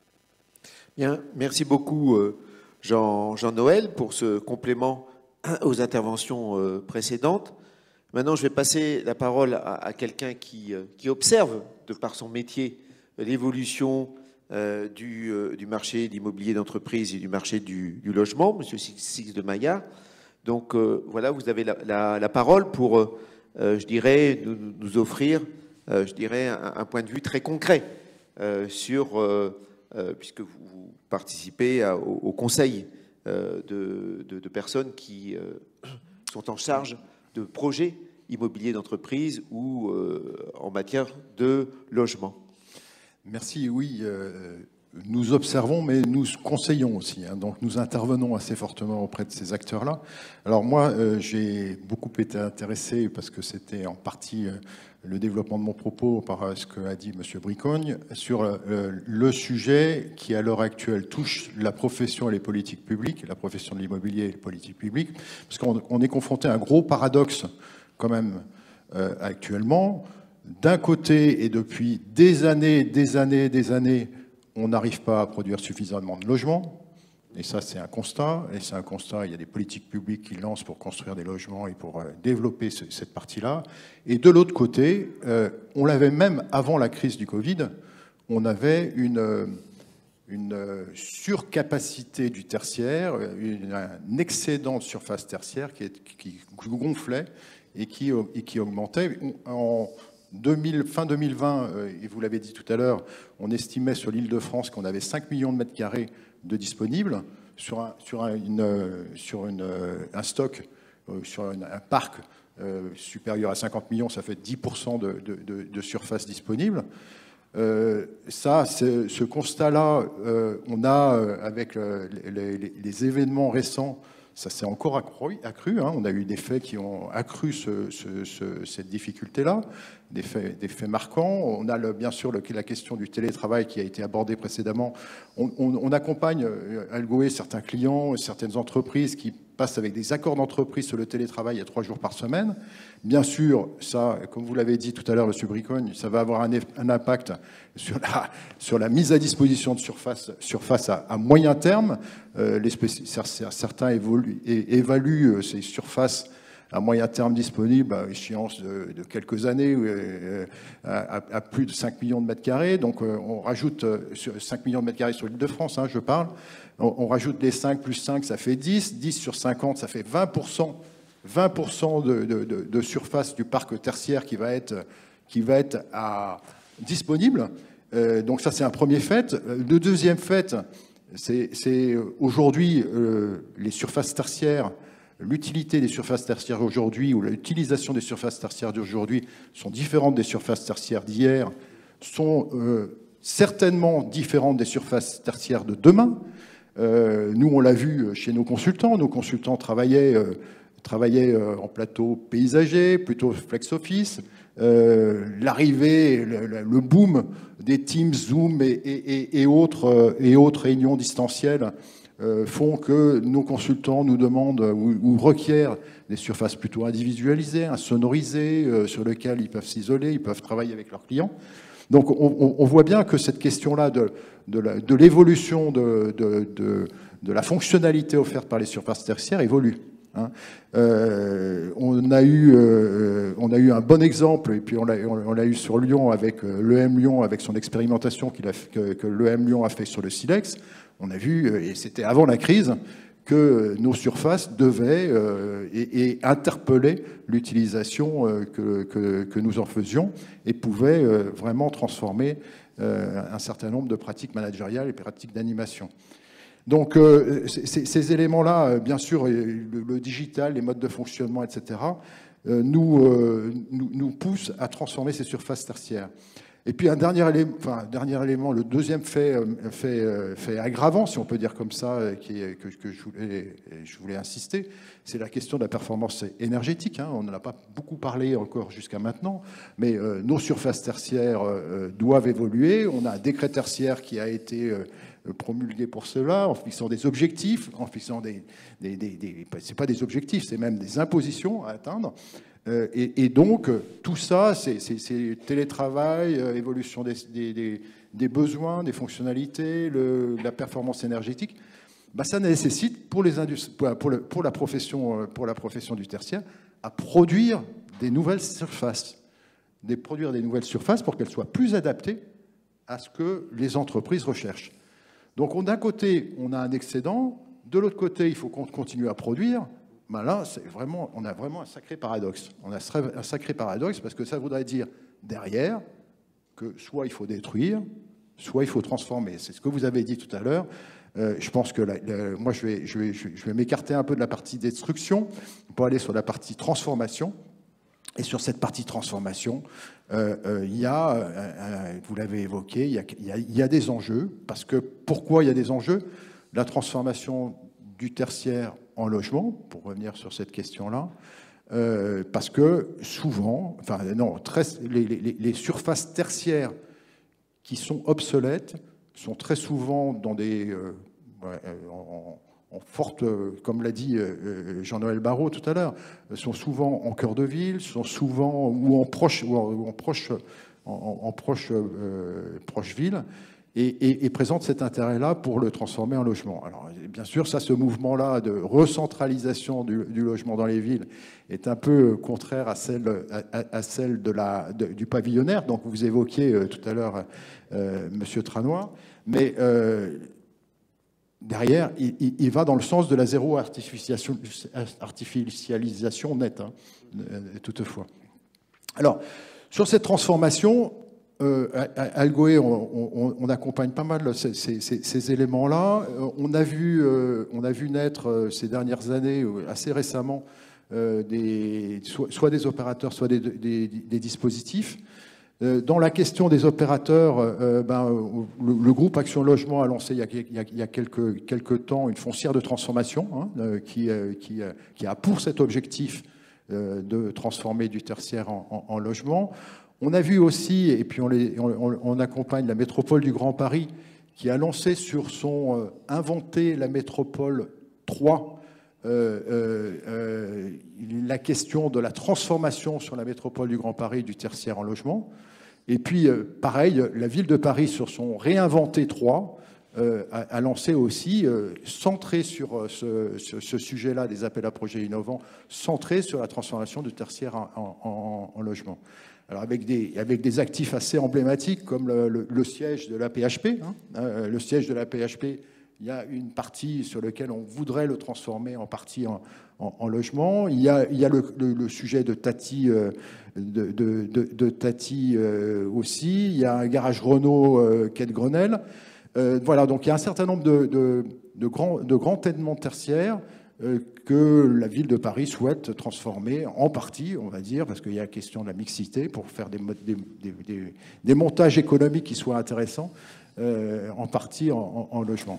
Bien, merci beaucoup Jean, Jean-Noël pour ce complément aux interventions euh, précédentes. Maintenant, je vais passer la parole à, à quelqu'un qui, euh, qui observe, de par son métier, l'évolution euh, du, euh, du marché de l'immobilier d'entreprise et du marché du, du logement, M. Six de Maillard. Donc euh, voilà, vous avez la, la, la parole pour, euh, je dirais, nous, nous offrir, euh, je dirais, un, un point de vue très concret euh, sur, euh, euh, puisque vous, vous participez à, au, au conseil euh, de, de, de personnes qui euh, sont en charge de projets immobiliers d'entreprise ou euh, en matière de logement. Merci, oui. Euh, nous observons, mais nous conseillons aussi. Hein, donc nous intervenons assez fortement auprès de ces acteurs-là. Alors moi, euh, j'ai beaucoup été intéressé, parce que c'était en partie euh, le développement de mon propos par euh, ce qu'a dit M. Bricogne, sur euh, le sujet qui, à l'heure actuelle, touche la profession et les politiques publiques, la profession de l'immobilier et les politiques publiques, parce qu'on on est confronté à un gros paradoxe, quand même, euh, actuellement. D'un côté, et depuis des années, des années, des années, on n'arrive pas à produire suffisamment de logements. Et ça, c'est un constat. Et c'est un constat, il y a des politiques publiques qui lancent pour construire des logements et pour euh, développer ce, cette partie-là. Et de l'autre côté, euh, on l'avait même avant la crise du Covid, on avait une, une surcapacité du tertiaire, une, un excédent de surface tertiaire qui, est, qui gonflait et qui, et qui augmentait. En deux mille, fin deux mille vingt, et vous l'avez dit tout à l'heure, on estimait sur l'Île-de-France qu'on avait cinq millions de mètres carrés de disponibles sur un, sur un, une, sur une, un stock, sur un, un parc euh, supérieur à cinquante millions, ça fait dix pour cent de, de, de, de surface disponible. Euh, ça, ce constat-là, euh, on a, avec euh, les, les, les événements récents, ça s'est encore accru. accru hein. On a eu des faits qui ont accru ce, ce, ce, cette difficulté-là, des faits, des faits marquants. On a le, bien sûr le, la question du télétravail qui a été abordée précédemment. On, on, on accompagne Algoé certains clients, certaines entreprises qui passent avec des accords d'entreprise sur le télétravail à trois jours par semaine. Bien sûr, ça, comme vous l'avez dit tout à l'heure, M. Bricogne, ça va avoir un, un impact sur la, sur la mise à disposition de surface, surface à, à moyen terme. Euh, les certains évoluent, et, évaluent ces surfaces à moyen terme disponibles à échéance de, de quelques années euh, à, à plus de cinq millions de mètres carrés. Donc euh, on rajoute euh, cinq millions de mètres carrés sur l'Île-de-France, hein, je parle. On, on rajoute les cinq plus cinq, ça fait dix. dix sur cinquante, ça fait vingt pour cent. vingt pour cent de, de, de, de surface du parc tertiaire qui va être, qui va être à, disponible. Euh, donc ça, c'est un premier fait. Le deuxième fait, c'est aujourd'hui euh, les surfaces tertiaires, l'utilité des surfaces tertiaires aujourd'hui ou l'utilisation des surfaces tertiaires d'aujourd'hui sont différentes des surfaces tertiaires d'hier, sont euh, certainement différentes des surfaces tertiaires de demain. Euh, nous, on l'a vu chez nos consultants. Nos consultants travaillaient, euh, travaillaient euh, en plateau paysager, plutôt flex office. Euh, L'arrivée, le, le boom des Teams, Zoom et, et, et, autres, euh, et autres réunions distancielles euh, font que nos consultants nous demandent ou, ou requièrent des surfaces plutôt individualisées, insonorisées, euh, sur lesquelles ils peuvent s'isoler, ils peuvent travailler avec leurs clients. Donc on, on voit bien que cette question-là de, de l'évolution de, de, de, de la fonctionnalité offerte par les surfaces tertiaires évolue. Hein. Euh, on, a eu, euh, on a eu un bon exemple, et puis on l'a on eu sur Lyon avec euh, l'E M Lyon, avec son expérimentation qu'il a, que, que l'E M Lyon a fait sur le silex. On a vu, et c'était avant la crise, que nos surfaces devaient euh, et, et interpeller l'utilisation euh, que, que, que nous en faisions et pouvaient euh, vraiment transformer euh, un certain nombre de pratiques managériales et pratiques d'animation. Donc euh, ces, ces éléments-là, bien sûr, le, le digital, les modes de fonctionnement, et cetera, euh, nous, euh, nous, nous poussent à transformer ces surfaces tertiaires. Et puis un dernier élément, enfin, dernier élément, le deuxième fait, fait, fait aggravant, si on peut dire comme ça, qui est, que, que je, voulais, je voulais insister, c'est la question de la performance énergétique. Hein. On n'en a pas beaucoup parlé encore jusqu'à maintenant, mais euh, nos surfaces tertiaires euh, doivent évoluer. On a un décret tertiaire qui a été euh, promulgué pour cela, en fixant des objectifs, en fixant des... des, des, des c'est pas des objectifs, c'est même des impositions à atteindre. Euh, et, et donc, tout ça, c'est télétravail, euh, évolution des, des, des besoins, des fonctionnalités, le, la performance énergétique. Bah, ça nécessite pour, les pour, le, pour, la profession, pour la profession du tertiaire à produire des nouvelles surfaces, des, produire des nouvelles surfaces pour qu'elles soient plus adaptées à ce que les entreprises recherchent. Donc, d'un côté, on a un excédent, de l'autre côté, il faut qu'on continue à produire. Ben là, c'est vraiment, on a vraiment un sacré paradoxe. On a un sacré paradoxe parce que ça voudrait dire derrière que soit il faut détruire, soit il faut transformer. C'est ce que vous avez dit tout à l'heure. Euh, je pense que la, la, moi, je vais, je vais, je vais m'écarter un peu de la partie destruction pour aller sur la partie transformation. Et sur cette partie transformation, euh, euh, il y a, euh, vous l'avez évoqué, il y a, il y a, il y a des enjeux. Parce que pourquoi il y a des enjeux? La transformation du tertiaire en logement, pour revenir sur cette question-là, euh, parce que souvent, enfin non, très, les, les, les surfaces tertiaires qui sont obsolètes sont très souvent dans des, euh, en, en forte, comme l'a dit Jean-Noël Barrot tout à l'heure, sont souvent en cœur de ville, sont souvent ou en proche, ou en, ou en proche, en, en proche, euh, proche ville. Et, et, et présente cet intérêt-là pour le transformer en logement. Alors, bien sûr, ça, ce mouvement-là de recentralisation du, du logement dans les villes est un peu contraire à celle, à, à celle de la, de, du pavillonnaire. Donc, vous évoquiez euh, tout à l'heure euh, M. Tranois. Mais euh, derrière, il, il, il va dans le sens de la zéro artificialisation, artificialisation nette, hein, toutefois. Alors, sur cette transformation... Euh, Algoé, on, on, on accompagne pas mal ces, ces, ces éléments-là. On a vu, euh, on a vu naître euh, ces dernières années, assez récemment, euh, des, soit, soit des opérateurs, soit des, des, des dispositifs. Euh, dans la question des opérateurs, euh, ben, le, le groupe Action Logement a lancé il y a, il y a, il y a quelques, quelques temps une foncière de transformation hein, euh, qui, euh, qui, euh, qui a pour cet objectif euh, de transformer du tertiaire en, en, en logement. On a vu aussi, et puis on, les, on, on accompagne la métropole du Grand Paris, qui a lancé sur son euh, Inventer la métropole trois euh, euh, euh, la question de la transformation sur la métropole du Grand Paris du tertiaire en logement. Et puis, euh, pareil, la ville de Paris, sur son Réinventer trois, euh, a, a lancé aussi, euh, centré sur ce, ce, ce sujet-là des appels à projets innovants, centré sur la transformation du tertiaire en, en, en logement. Alors avec des, avec des actifs assez emblématiques comme le, le, le siège de la P H P. Hein. Euh, le siège de la P H P, il y a une partie sur laquelle on voudrait le transformer en partie en, en, en logement. Il y a, il y a le, le, le sujet de Tati, euh, de, de, de, de Tati euh, aussi. Il y a un garage Renault euh, quai de Grenelle. Euh, voilà, donc il y a un certain nombre de, de, de, grands, de grands ténements tertiaires euh, que la ville de Paris souhaite transformer en partie, on va dire, parce qu'il y a la question de la mixité, pour faire des, des, des, des montages économiques qui soient intéressants, euh, en partie en, en, en logement.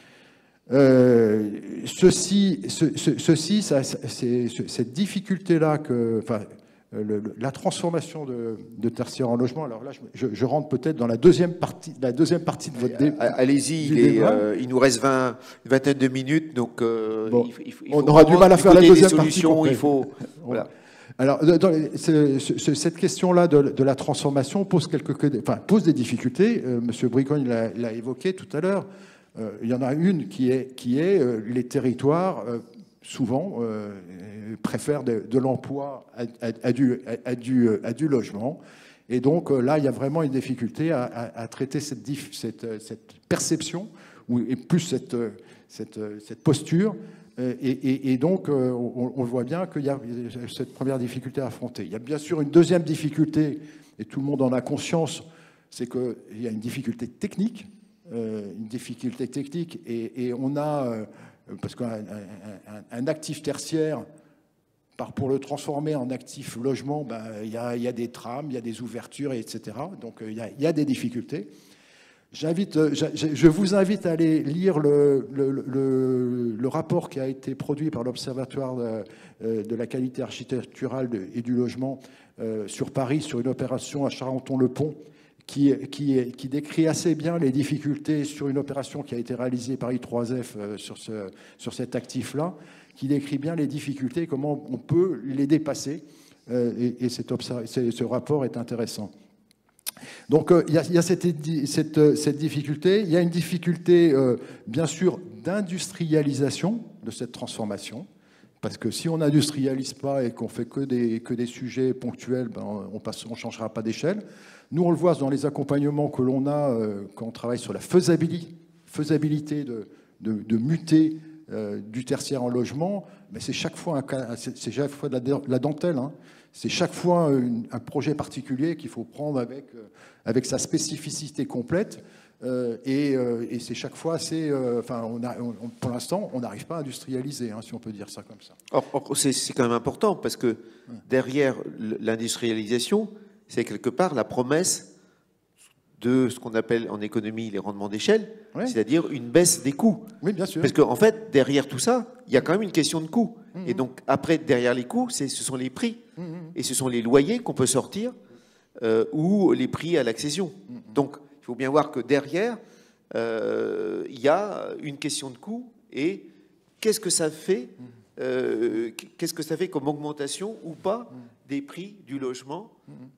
Euh, ceci, ce, ce, ceci ça, c'est, cette difficulté-là que... Enfin, Le, le, la transformation de, de tertiaire en logement. Alors là, je, je rentre peut-être dans la deuxième partie, la deuxième partie de votre débat. Allez-y, il, euh, il nous reste vingt, une vingtaine de minutes, donc euh, bon, il, il, il on faut aura du mal à faire la deuxième partie. Il faut, voilà. Alors, dans les, ce, ce, cette question-là de, de la transformation pose quelques, enfin, pose des difficultés. Euh, Monsieur Bricogne l'a, l'a évoqué tout à l'heure. Euh, il y en a une qui est, qui est euh, les territoires. Euh, souvent euh, préfèrent de, de l'emploi à, à, à, du, à, du, à du logement. Et donc euh, là, il y a vraiment une difficulté à, à, à traiter cette, diff, cette, cette perception, ou, et plus cette, cette, cette posture. Et, et, et donc, euh, on, on voit bien qu'il y a cette première difficulté à affronter. Il y a bien sûr une deuxième difficulté, et tout le monde en a conscience, c'est qu'il y a une difficulté technique, euh, une difficulté technique, et, et on a... Euh, parce qu'un un, un actif tertiaire, pour le transformer en actif logement, ben, il y a, il y a des trames, il y a des ouvertures, et cetera. Donc il y a, il y a des difficultés. J'invite, je vous invite à aller lire le, le, le, le rapport qui a été produit par l'Observatoire de, de la qualité architecturale et du logement sur Paris, sur une opération à Charenton-le-Pont, Qui, qui, qui décrit assez bien les difficultés sur une opération qui a été réalisée par I trois F sur, ce, sur cet actif-là, qui décrit bien les difficultés, comment on peut les dépasser, euh, et, et cet ce rapport est intéressant. Donc il y a, y a cette, cette, cette difficulté, il y a une difficulté, euh, bien sûr, d'industrialisation de cette transformation, parce que si on n'industrialise pas et qu'on fait que des, que des sujets ponctuels, ben on ne on changera pas d'échelle. Nous, on le voit dans les accompagnements que l'on a euh, quand on travaille sur la faisabilité, faisabilité de, de, de muter euh, du tertiaire en logement, mais c'est chaque fois, un, c'est chaque fois de la, la dentelle. Hein. C'est chaque fois une, un projet particulier qu'il faut prendre avec, euh, avec sa spécificité complète. Euh, et euh, et c'est chaque fois assez... Euh, enfin, on a, on, pour l'instant, on n'arrive pas à industrialiser, hein, si on peut dire ça comme ça. Or, or, c'est quand même important, parce que derrière l'industrialisation, c'est quelque part la promesse de ce qu'on appelle en économie les rendements d'échelle, ouais. C'est-à-dire une baisse des coûts. Oui, bien sûr. Parce qu'en en fait, derrière tout ça, il y a quand même une question de coûts. Mmh. Et donc, après, derrière les coûts, ce sont les prix. Mmh. Et ce sont les loyers qu'on peut sortir euh, ou les prix à l'accession. Mmh. Donc, il faut bien voir que derrière, euh, il y a une question de coûts. Et qu'est-ce que ça fait euh, qu'est-ce que ça fait comme augmentation ou pas des prix du logement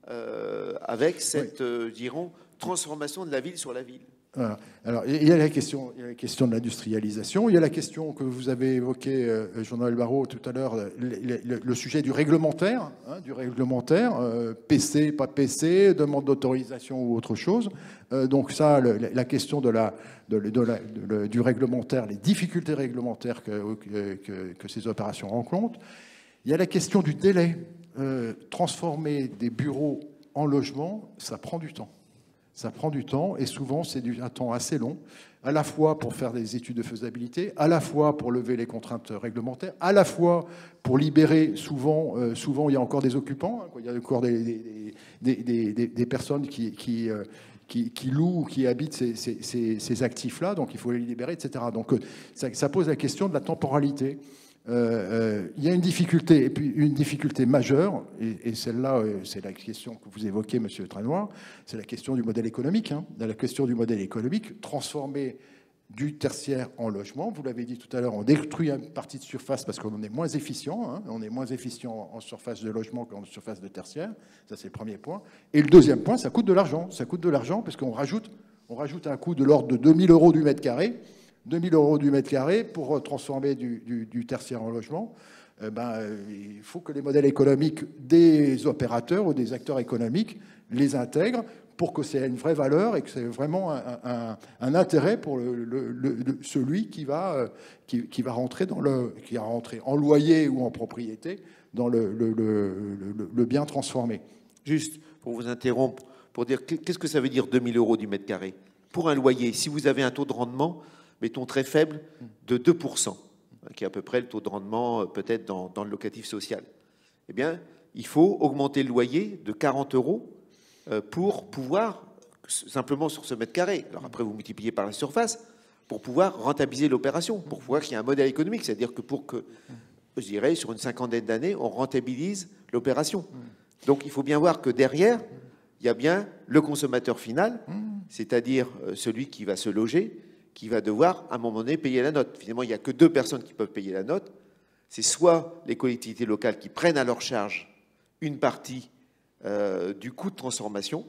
euh, avec cette, oui. euh, dirons, transformation de la ville sur la ville. Voilà. Alors, il y a la question, il y a la question de l'industrialisation, il y a la question que vous avez évoquée, euh, Jean-Noël Barrot, tout à l'heure, le, le, le sujet du réglementaire, hein, du réglementaire, euh, P C, pas P C, demande d'autorisation ou autre chose. Euh, donc ça, le, la question de la, de, de la, de, du réglementaire, les difficultés réglementaires que, que, que ces opérations rencontrent. Il y a la question du délai. Euh, transformer des bureaux en logement, ça prend du temps. Ça prend du temps et souvent c'est un temps assez long, à la fois pour faire des études de faisabilité, à la fois pour lever les contraintes réglementaires, à la fois pour libérer, souvent, euh, souvent il y a encore des occupants, hein, il y a encore des, des, des, des, des personnes qui, qui, euh, qui, qui louent ou qui habitent ces, ces, ces, ces actifs-là, donc il faut les libérer, et cetera. Donc ça, ça pose la question de la temporalité. Euh, euh, il y a une difficulté, et puis une difficulté majeure, et, et celle-là, euh, c'est la question que vous évoquez, Monsieur Tranois, c'est la question du modèle économique. Hein, la question du modèle économique, transformer du tertiaire en logement. Vous l'avez dit tout à l'heure, on détruit une partie de surface parce qu'on est moins efficient. Hein, on est moins efficient en surface de logement qu'en surface de tertiaire. Ça, c'est le premier point. Et le deuxième point, ça coûte de l'argent. Ça coûte de l'argent parce qu'on rajoute, on rajoute un coût de l'ordre de deux mille euros du mètre carré. deux mille euros du mètre carré pour transformer du, du, du tertiaire en logement. Euh, ben, il faut que les modèles économiques des opérateurs ou des acteurs économiques les intègrent pour que c'est une vraie valeur et que c'est vraiment un, un, un intérêt pour le, le, le, celui qui va, qui, qui va rentrer dans le, qui va rentrer en loyer ou en propriété dans le, le, le, le, le bien transformé. Juste pour vous interrompre, pour dire qu'est-ce que ça veut dire deux mille euros du mètre carré pour un loyer? Si vous avez un taux de rendement, mettons très faible, de deux pour cent, qui est à peu près le taux de rendement peut-être dans, dans le locatif social, eh bien, il faut augmenter le loyer de quarante euros pour pouvoir, simplement sur ce mètre carré, alors après vous multipliez par la surface, pour pouvoir rentabiliser l'opération, pour pouvoir qu'il y ait un modèle économique, c'est-à-dire que pour que, je dirais, sur une cinquantaine d'années, on rentabilise l'opération. Donc il faut bien voir que derrière, il y a bien le consommateur final, c'est-à-dire celui qui va se loger, qui va devoir, à un moment donné, payer la note. Finalement, il n'y a que deux personnes qui peuvent payer la note. C'est soit les collectivités locales qui prennent à leur charge une partie euh, du coût de transformation,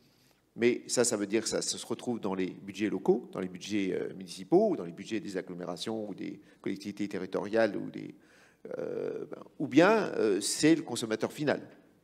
mais ça, ça veut dire que ça, ça se retrouve dans les budgets locaux, dans les budgets euh, municipaux, ou dans les budgets des agglomérations, ou des collectivités territoriales, ou, des, euh, ben, ou bien euh, c'est le consommateur final.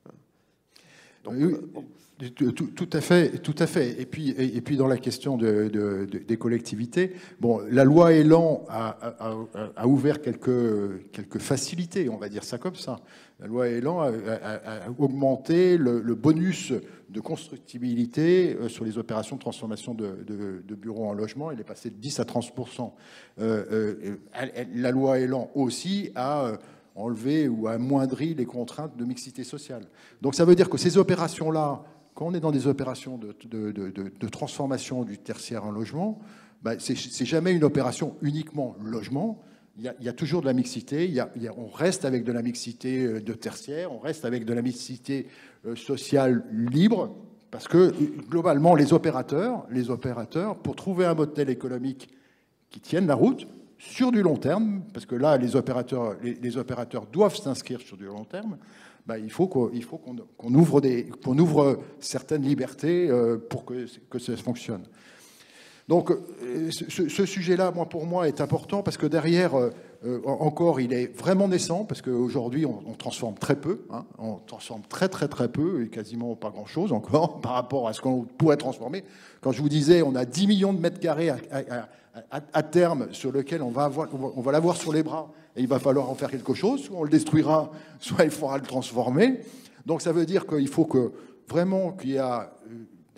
Donc, oui, bon. tout, tout à fait, tout à fait. Et puis, et, et puis dans la question de, de, de, des collectivités, bon, la loi Elan a, a, a ouvert quelques, quelques facilités, on va dire ça comme ça. La loi Elan a, a, a augmenté le, le bonus de constructibilité sur les opérations de transformation de, de, de bureaux en logement. Il est passé de dix à trente pour cent. Euh, euh, la loi Elan aussi a enlever ou amoindrir les contraintes de mixité sociale. Donc ça veut dire que ces opérations-là, quand on est dans des opérations de, de, de, de, de transformation du tertiaire en logement, ben c'est jamais une opération uniquement logement. Il y a, il y a toujours de la mixité. Il y a, il y a, on reste avec de la mixité de tertiaire, on reste avec de la mixité sociale libre, parce que globalement, les opérateurs, les opérateurs, pour trouver un modèle économique qui tienne la route, sur du long terme, parce que là, les opérateurs, les, les opérateurs doivent s'inscrire sur du long terme, ben, il faut qu'on qu'on qu'on ouvre, des, qu'on ouvre certaines libertés euh, pour que, que ça fonctionne. Donc, ce, ce sujet-là, moi, pour moi, est important parce que derrière, euh, encore, il est vraiment naissant parce qu'aujourd'hui, on, on transforme très peu. Hein, on transforme très, très, très peu et quasiment pas grand-chose encore par rapport à ce qu'on pourrait transformer. Quand je vous disais, on a dix millions de mètres carrés à, à, à, à terme sur lequel on va, avoir, on va l'avoir sur les bras et il va falloir en faire quelque chose. Soit on le détruira, soit il faudra le transformer. Donc, ça veut dire qu'il faut que vraiment qu'il y a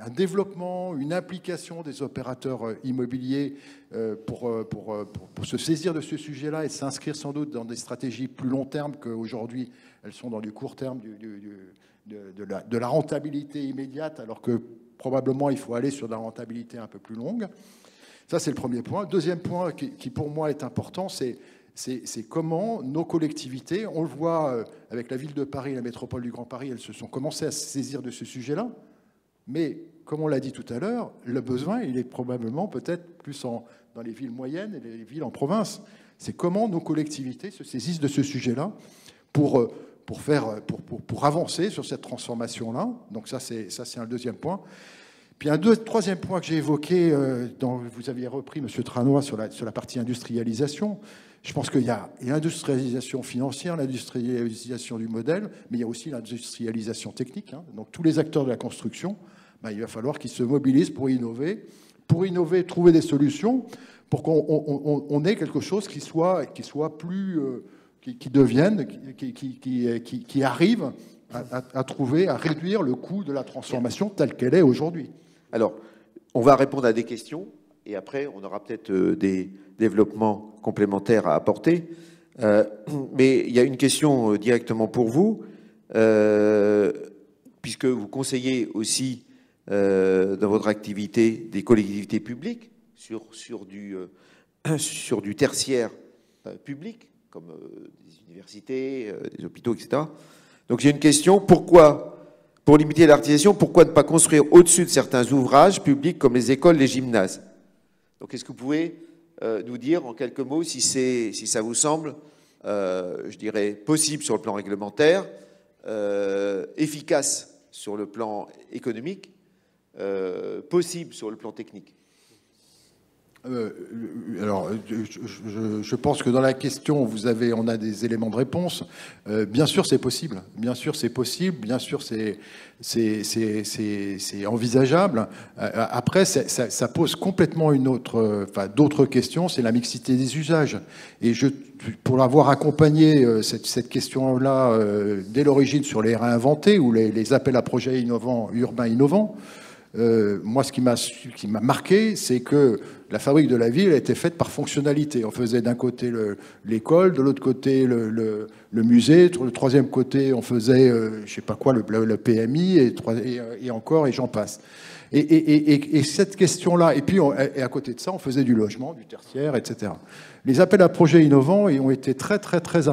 un développement, une implication des opérateurs immobiliers pour, pour, pour, pour se saisir de ce sujet-là et s'inscrire sans doute dans des stratégies plus long terme qu'aujourd'hui, elles sont dans du court terme, du, du, du, de, de, la, de la rentabilité immédiate, alors que probablement il faut aller sur de la rentabilité un peu plus longue. Ça, c'est le premier point. Deuxième point qui, qui pour moi est important, c'est c'est comment nos collectivités, on le voit avec la ville de Paris, la métropole du Grand Paris, elles se sont commencées à se saisir de ce sujet-là. Mais, comme on l'a dit tout à l'heure, le besoin, il est probablement peut-être plus en, dans les villes moyennes et les villes en province. C'est comment nos collectivités se saisissent de ce sujet-là pour, pour, faire, pour, pour, pour avancer sur cette transformation-là. Donc ça, c'est un deuxième point. Puis un deux, troisième point que j'ai évoqué, euh, dans, vous aviez repris, M. Tranois, sur la, sur la partie industrialisation. Je pense qu'il y a l'industrialisation financière, l'industrialisation du modèle, mais il y a aussi l'industrialisation technique. Hein. Donc tous les acteurs de la construction, ben, il va falloir qu'ils se mobilisent pour innover, pour innover, trouver des solutions, pour qu'on on, on ait quelque chose qui soit, qui soit plus, euh, qui, qui devienne, qui, qui, qui, qui, qui arrive à, à, à trouver, à réduire le coût de la transformation telle qu'elle est aujourd'hui. Alors, on va répondre à des questions. Et après, on aura peut-être euh, des développements complémentaires à apporter. Euh, mais il y a une question euh, directement pour vous, euh, puisque vous conseillez aussi euh, dans votre activité des collectivités publiques sur, sur, du, euh, sur du tertiaire euh, public, comme euh, des universités, euh, des hôpitaux, et cetera. Donc j'ai une question, pourquoi, pour limiter l'artisanalisation, pourquoi ne pas construire au-dessus de certains ouvrages publics comme les écoles, les gymnases? Donc, est-ce que vous pouvez euh, nous dire en quelques mots si, si ça vous semble, euh, je dirais, possible sur le plan réglementaire, euh, efficace sur le plan économique, euh, possible sur le plan technique? Euh, alors, je, je, je pense que dans la question, vous avez, on a des éléments de réponse. Euh, bien sûr, c'est possible. Bien sûr, c'est possible. Bien sûr, c'est c'est envisageable. Euh, après, ça, ça pose complètement une autre, enfin, d'autres questions. C'est la mixité des usages. Et je, pour l'avoir accompagné euh, cette, cette question-là euh, dès l'origine sur les réinventés ou les, les appels à projets innovants, urbains innovants. Euh, moi, ce qui m'a qui m'a marqué, c'est que la fabrique de la ville a été faite par fonctionnalité. On faisait d'un côté l'école, de l'autre côté le, le, le musée, le troisième côté on faisait, euh, je sais pas quoi, le, le P M I et, et, et encore et j'en passe. Et, et, et, et cette question-là, et puis on, et à côté de ça, on faisait du logement, du tertiaire, et cetera. Les appels à projets innovants ont été très très très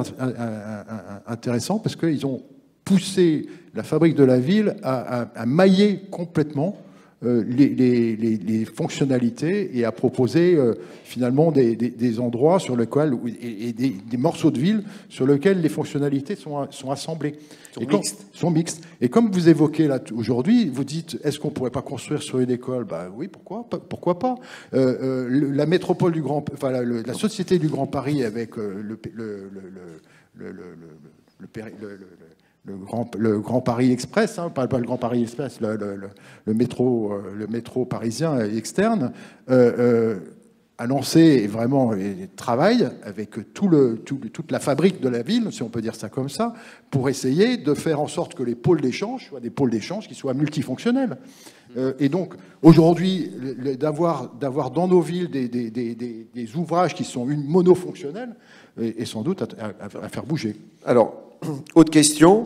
intéressants parce qu'ils ont poussé la fabrique de la ville à, à, à mailler complètement Euh, les, les, les fonctionnalités et à proposer euh, finalement des, des, des endroits sur lesquels et, et des, des morceaux de ville sur lesquels les fonctionnalités sont, sont assemblées. Sont et quand, mixtes. Sont mixtes. Et comme vous évoquez là aujourd'hui, vous dites est-ce qu'on pourrait pas construire sur une école? Ben oui, pourquoi pas, pourquoi pas. Euh, euh, la métropole du Grand, enfin la, la société du Grand Paris avec euh, le, le, le, le, le, le, le, le, le Le grand, le Grand Paris Express, hein, pas, pas le Grand Paris Express, le, le, le, métro, euh, le métro parisien externe, euh, euh, a lancé et vraiment et travaille avec tout le, tout, toute la fabrique de la ville, si on peut dire ça comme ça, pour essayer de faire en sorte que les pôles d'échange soient des pôles d'échange qui soient multifonctionnels. Euh, et donc, aujourd'hui, d'avoir d'avoir dans nos villes des, des, des, des, des ouvrages qui sont une monofonctionnels est, est sans doute à, à, à faire bouger. Alors, autre question,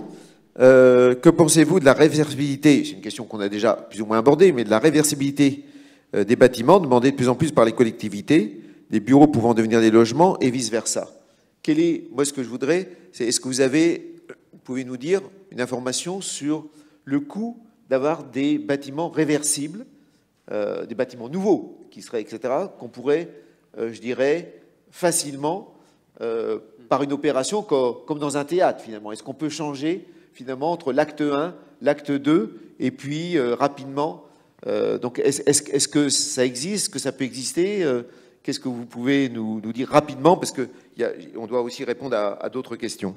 euh, que pensez-vous de la réversibilité? C'est une question qu'on a déjà plus ou moins abordée, mais de la réversibilité euh, des bâtiments demandée de plus en plus par les collectivités, des bureaux pouvant devenir des logements et vice-versa. Quel est, moi ce que je voudrais, c'est est-ce que vous avez, vous pouvez nous dire une information sur le coût d'avoir des bâtiments réversibles, euh, des bâtiments nouveaux qui seraient, et cetera, qu'on pourrait, euh, je dirais, facilement euh, par une opération comme dans un théâtre, finalement. Est-ce qu'on peut changer, finalement, entre l'acte un, l'acte deux, et puis euh, rapidement euh, donc, est-ce est est que ça existe, que ça peut exister euh, Qu'est-ce que vous pouvez nous, nous dire rapidement? Parce qu'on doit aussi répondre à, à d'autres questions.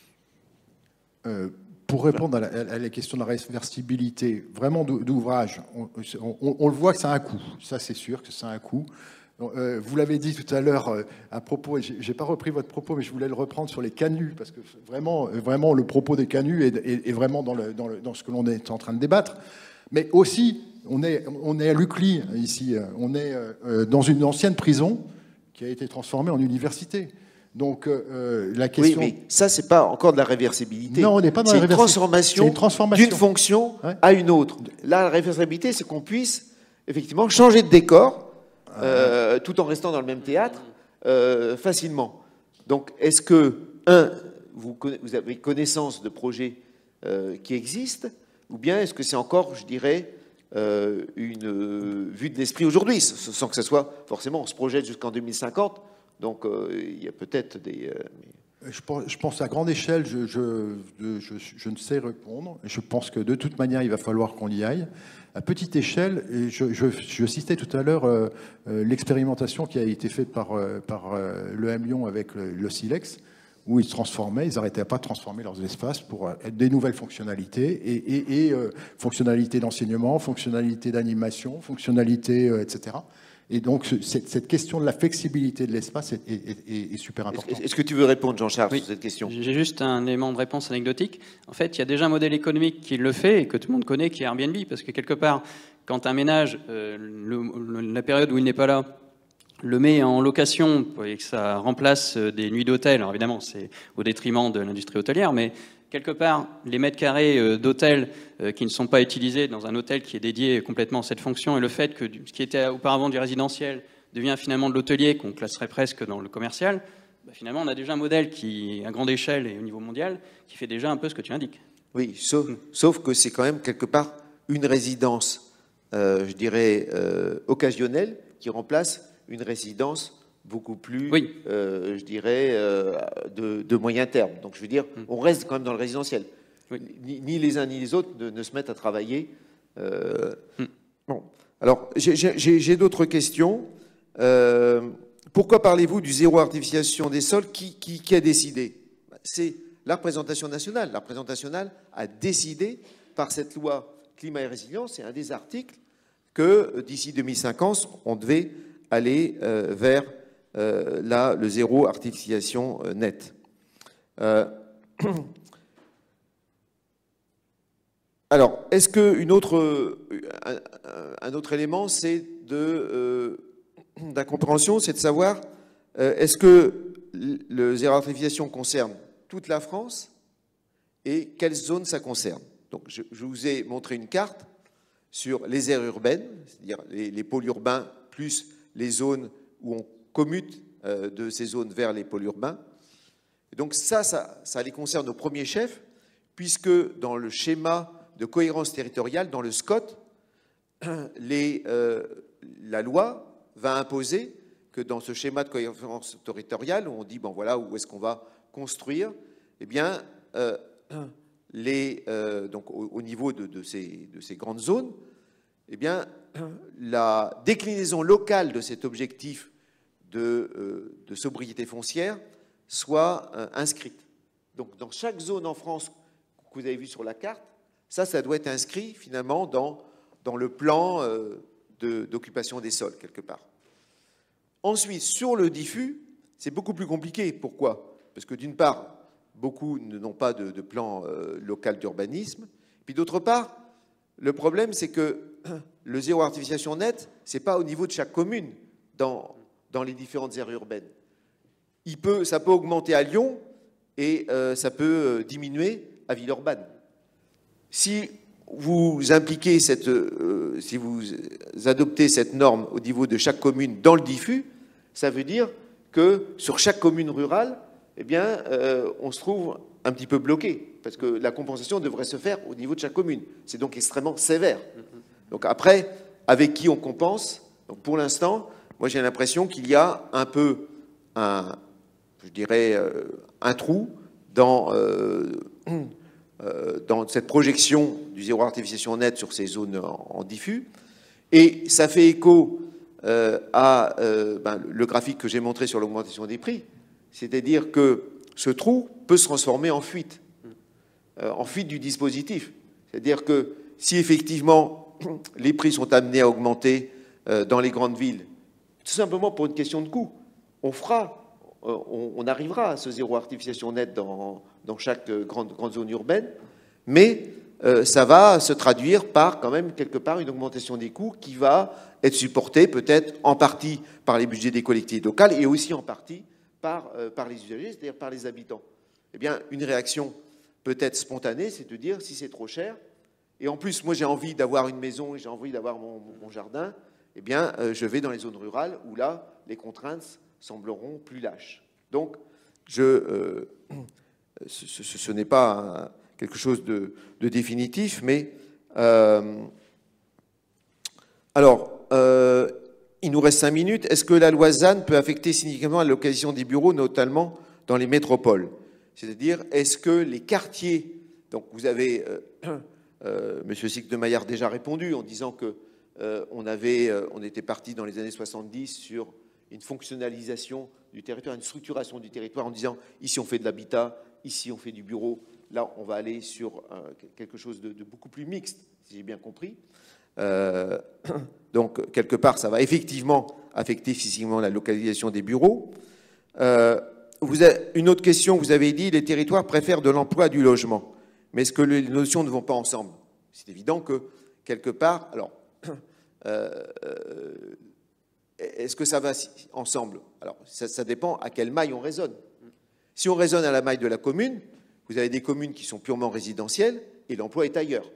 Euh, pour répondre à la, à la question de la réversibilité, vraiment d'ouvrage, on, on, on le voit que ça a un coût. Ça, c'est sûr que ça a un coût. Euh, vous l'avez dit tout à l'heure euh, à propos, j'ai, j'ai pas repris votre propos, mais je voulais le reprendre sur les canuts, parce que vraiment, vraiment le propos des canuts est, est, est vraiment dans, le, dans, le, dans ce que l'on est en train de débattre. Mais aussi, On est, on est à Lucly, ici. On est euh, dans une ancienne prison qui a été transformée en université. Donc, euh, la question... Oui, mais ça, c'est pas encore de la réversibilité. Non, on n'est pas dans la réversibilité. C'est une transformation d'une fonction ouais. à une autre. Là, la réversibilité, c'est qu'on puisse, effectivement, changer de décor, euh, ouais. tout en restant dans le même théâtre, euh, facilement. Donc, est-ce que, un, vous, vous avez connaissance de projets euh, qui existent, ou bien est-ce que c'est encore, je dirais, euh, une euh, vue de l'esprit aujourd'hui, sans que ce soit, forcément, on se projette jusqu'en deux mille cinquante, donc euh, il y a peut-être des... Euh, mais... je, pense, je pense à grande échelle, je, je, je, je ne sais répondre. Je pense que de toute manière, il va falloir qu'on y aille. À petite échelle, et je, je, je citais tout à l'heure euh, euh, l'expérimentation qui a été faite par, euh, par euh, l'E M Lyon avec le, le Silex, où ils transformaient, ils n'arrêtaient pas de transformer leurs espaces pour être des nouvelles fonctionnalités, et, et, et euh, fonctionnalités d'enseignement, fonctionnalités d'animation, fonctionnalités, euh, et cetera. Et donc, cette, cette question de la flexibilité de l'espace est, est, est, est super importante. Est-ce que tu veux répondre, Jean-Charles, oui, sur cette question? J'ai juste un élément de réponse anecdotique. En fait, il y a déjà un modèle économique qui le fait et que tout le monde connaît, qui est Airbnb, parce que quelque part, quand un ménage, euh, le, le, la période où il n'est pas là, le met en location et que ça remplace des nuits d'hôtel, alors évidemment, c'est au détriment de l'industrie hôtelière, mais quelque part, les mètres carrés d'hôtel qui ne sont pas utilisés dans un hôtel qui est dédié complètement à cette fonction, et le fait que ce qui était auparavant du résidentiel devient finalement de l'hôtelier, qu'on classerait presque dans le commercial, bah finalement, on a déjà un modèle qui, à grande échelle et au niveau mondial, qui fait déjà un peu ce que tu indiques. Oui, sauf, sauf que c'est quand même quelque part une résidence, euh, je dirais, euh, occasionnelle, qui remplace une résidence beaucoup plus, oui. euh, je dirais, euh, de, de moyen terme. Donc, je veux dire, mm. on reste quand même dans le résidentiel. Oui. Ni, ni les uns ni les autres ne, ne se mettent à travailler. Euh... Mm. Bon. Alors, j'ai d'autres questions. Euh, pourquoi parlez-vous du zéro artificialisation des sols? Qui, qui, qui a décidé? C'est la représentation nationale. La représentation nationale a décidé, par cette loi climat et résilience, c'est un des articles, que d'ici deux mille cinquante, on devait aller euh, vers euh, là, le zéro artificialisation euh, nette. Euh, alors, est-ce qu'un autre, un, un autre élément, c'est de euh, d'incompréhension, c'est de savoir euh, est-ce que le zéro artificialisation concerne toute la France et quelles zones ça concerne? Donc, je, je vous ai montré une carte sur les aires urbaines, c'est-à-dire les, les pôles urbains plus les zones où on commute euh, de ces zones vers les pôles urbains. Et donc ça, ça, ça les concerne au premier chef, puisque dans le schéma de cohérence territoriale, dans le S C O T, les, euh, la loi va imposer que dans ce schéma de cohérence territoriale, où on dit, bon voilà, où est-ce qu'on va construire, eh bien, euh, les, euh, donc au, au niveau de, de, ces, de ces grandes zones, eh bien, la déclinaison locale de cet objectif de, euh, de sobriété foncière soit euh, inscrite. Donc, dans chaque zone en France que vous avez vu sur la carte, ça, ça doit être inscrit finalement dans, dans le plan euh, d'occupation de, des sols, quelque part. Ensuite, sur le diffus, c'est beaucoup plus compliqué. Pourquoi? Parce que d'une part, beaucoup n'ont pas de, de plan euh, local d'urbanisme. Puis d'autre part, le problème, c'est que le zéro artificialisation nette, ce n'est pas au niveau de chaque commune dans, dans les différentes aires urbaines. Il peut, ça peut augmenter à Lyon et euh, ça peut diminuer à Villeurbanne. Si vous impliquez cette, euh, si vous adoptez cette norme au niveau de chaque commune dans le diffus, ça veut dire que sur chaque commune rurale, eh bien, euh, on se trouve un petit peu bloqué, parce que la compensation devrait se faire au niveau de chaque commune. C'est donc extrêmement sévère. Donc après, avec qui on compense? Donc pour l'instant, moi j'ai l'impression qu'il y a un peu, un, je dirais, euh, un trou dans, euh, euh, dans cette projection du zéro artificialisation nette sur ces zones en, en diffus. Et ça fait écho euh, à euh, ben, le graphique que j'ai montré sur l'augmentation des prix. C'est-à-dire que ce trou peut se transformer en fuite, euh, en fuite du dispositif. C'est-à-dire que si effectivement les prix sont amenés à augmenter euh, dans les grandes villes, tout simplement pour une question de coût, on fera, euh, on, on arrivera à ce zéro artificialisation nette dans, dans chaque grande, grande zone urbaine, mais euh, ça va se traduire par quand même quelque part une augmentation des coûts qui va être supportée peut-être en partie par les budgets des collectivités locales et aussi en partie par, euh, par les usagers, c'est-à-dire par les habitants. Eh bien, une réaction peut-être spontanée, c'est de dire si c'est trop cher, et en plus, moi j'ai envie d'avoir une maison et j'ai envie d'avoir mon, mon jardin, eh bien, euh, je vais dans les zones rurales où là, les contraintes sembleront plus lâches. Donc, je, euh, ce, ce, ce n'est pas un, quelque chose de, de définitif, mais euh, alors, euh, il nous reste cinq minutes. Est-ce que la loi Z A N peut affecter significativement la localisation des bureaux, notamment dans les métropoles? C'est-à-dire, est-ce que les quartiers, donc vous avez, euh, euh, M. Sic de Maillard déjà répondu en disant que euh, on, avait, euh, on était parti dans les années soixante-dix sur une fonctionnalisation du territoire, une structuration du territoire en disant ici on fait de l'habitat, ici on fait du bureau, là on va aller sur euh, quelque chose de, de beaucoup plus mixte, si j'ai bien compris. Euh, donc, quelque part, ça va effectivement affecter physiquement la localisation des bureaux. Euh, vous avez, une autre question, vous avez dit les territoires préfèrent de l'emploi à du logement. Mais est-ce que les notions ne vont pas ensemble? C'est évident que, quelque part, alors, euh, est-ce que ça va ensemble? Alors, ça, ça dépend à quelle maille on raisonne. Si on raisonne à la maille de la commune, vous avez des communes qui sont purement résidentielles et l'emploi est ailleurs.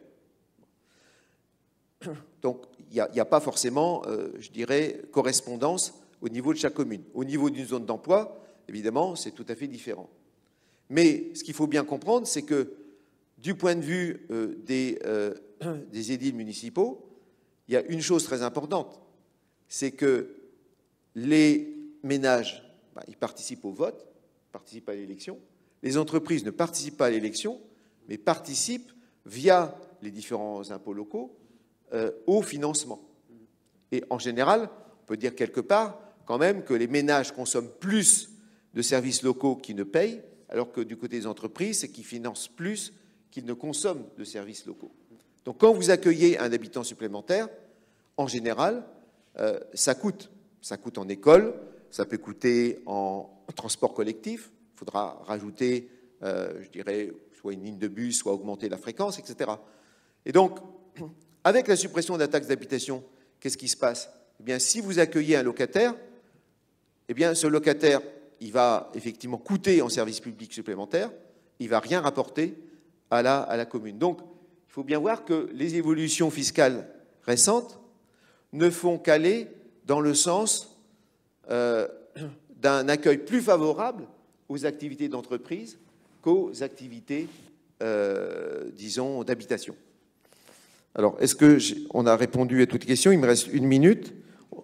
Donc, il n'y a, a pas forcément, euh, je dirais, correspondance au niveau de chaque commune. Au niveau d'une zone d'emploi, évidemment, c'est tout à fait différent. Mais ce qu'il faut bien comprendre, c'est que du point de vue euh, des, euh, des édiles municipaux, il y a une chose très importante, c'est que les ménages, bah, ils participent au vote, participent à l'élection. Les entreprises ne participent pas à l'élection, mais participent via les différents impôts locaux Euh, au financement. Et en général, on peut dire quelque part quand même que les ménages consomment plus de services locaux qu'ils ne payent, alors que du côté des entreprises, c'est qu'ils financent plus qu'ils ne consomment de services locaux. Donc quand vous accueillez un habitant supplémentaire, en général, euh, ça coûte. Ça coûte en école, ça peut coûter en transport collectif, il faudra rajouter, euh, je dirais, soit une ligne de bus, soit augmenter la fréquence, et cetera. Et donc, avec la suppression de la taxe d'habitation, qu'est-ce qui se passe? Eh bien, si vous accueillez un locataire, eh bien, ce locataire, il va effectivement coûter en services publics supplémentaires, il ne va rien rapporter à la, à la commune. Donc, il faut bien voir que les évolutions fiscales récentes ne font qu'aller dans le sens euh, d'un accueil plus favorable aux activités d'entreprise qu'aux activités, euh, disons, d'habitation. Alors, est-ce qu'on a répondu à toutes les questions? Il me reste une minute.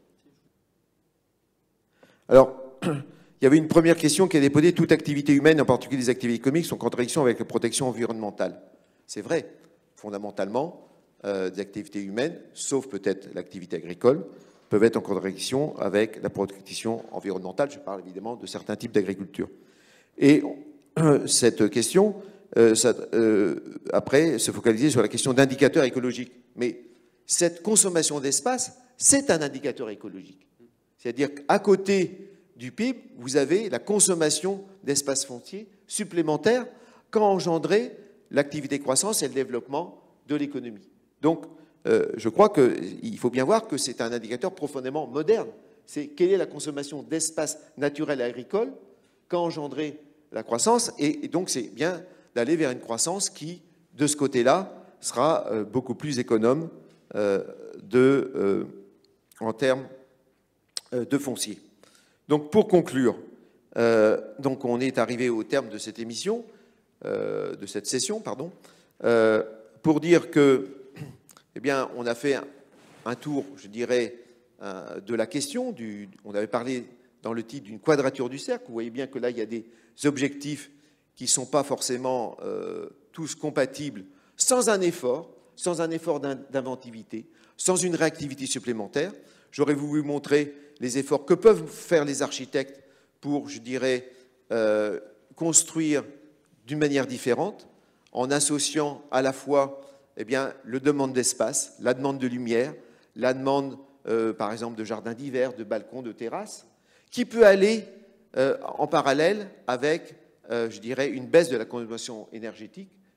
Alors, il y avait une première question qui a été posée. Toute activité humaine, en particulier les activités économiques, sont en contradiction avec la protection environnementale. C'est vrai. Fondamentalement, euh, des activités humaines, sauf peut-être l'activité agricole, peuvent être en contradiction avec la protection environnementale. Je parle évidemment de certains types d'agriculture. Et euh, cette question... Euh, ça, euh, après, se focaliser sur la question d'indicateurs écologiques. Mais cette consommation d'espace, c'est un indicateur écologique. C'est-à-dire qu'à côté du P I B, vous avez la consommation d'espace foncier supplémentaire qu'a engendré l'activité croissance et le développement de l'économie. Donc, euh, je crois qu'il faut bien voir que c'est un indicateur profondément moderne. C'est quelle est la consommation d'espace naturel et agricole qu'a engendré la croissance, et, et donc c'est bien d'aller vers une croissance qui, de ce côté-là, sera euh, beaucoup plus économe euh, de, euh, en termes euh, de foncier. Donc, pour conclure, euh, donc on est arrivé au terme de cette émission, euh, de cette session, pardon, euh, pour dire que, eh bien, on a fait un, un tour, je dirais, euh, de la question. Du, on avait parlé dans le titre d'une quadrature du cercle. Vous voyez bien que là, il y a des objectifs qui ne sont pas forcément euh, tous compatibles, sans un effort, sans un effort d'inventivité, sans une réactivité supplémentaire. J'aurais voulu montrer les efforts que peuvent faire les architectes pour, je dirais, euh, construire d'une manière différente, en associant à la fois eh bien, le demande d'espace, la demande de lumière, la demande, euh, par exemple, de jardins d'hiver, de balcons, de terrasses, qui peut aller euh, en parallèle avec... Euh, je dirais, une baisse de la consommation énergétique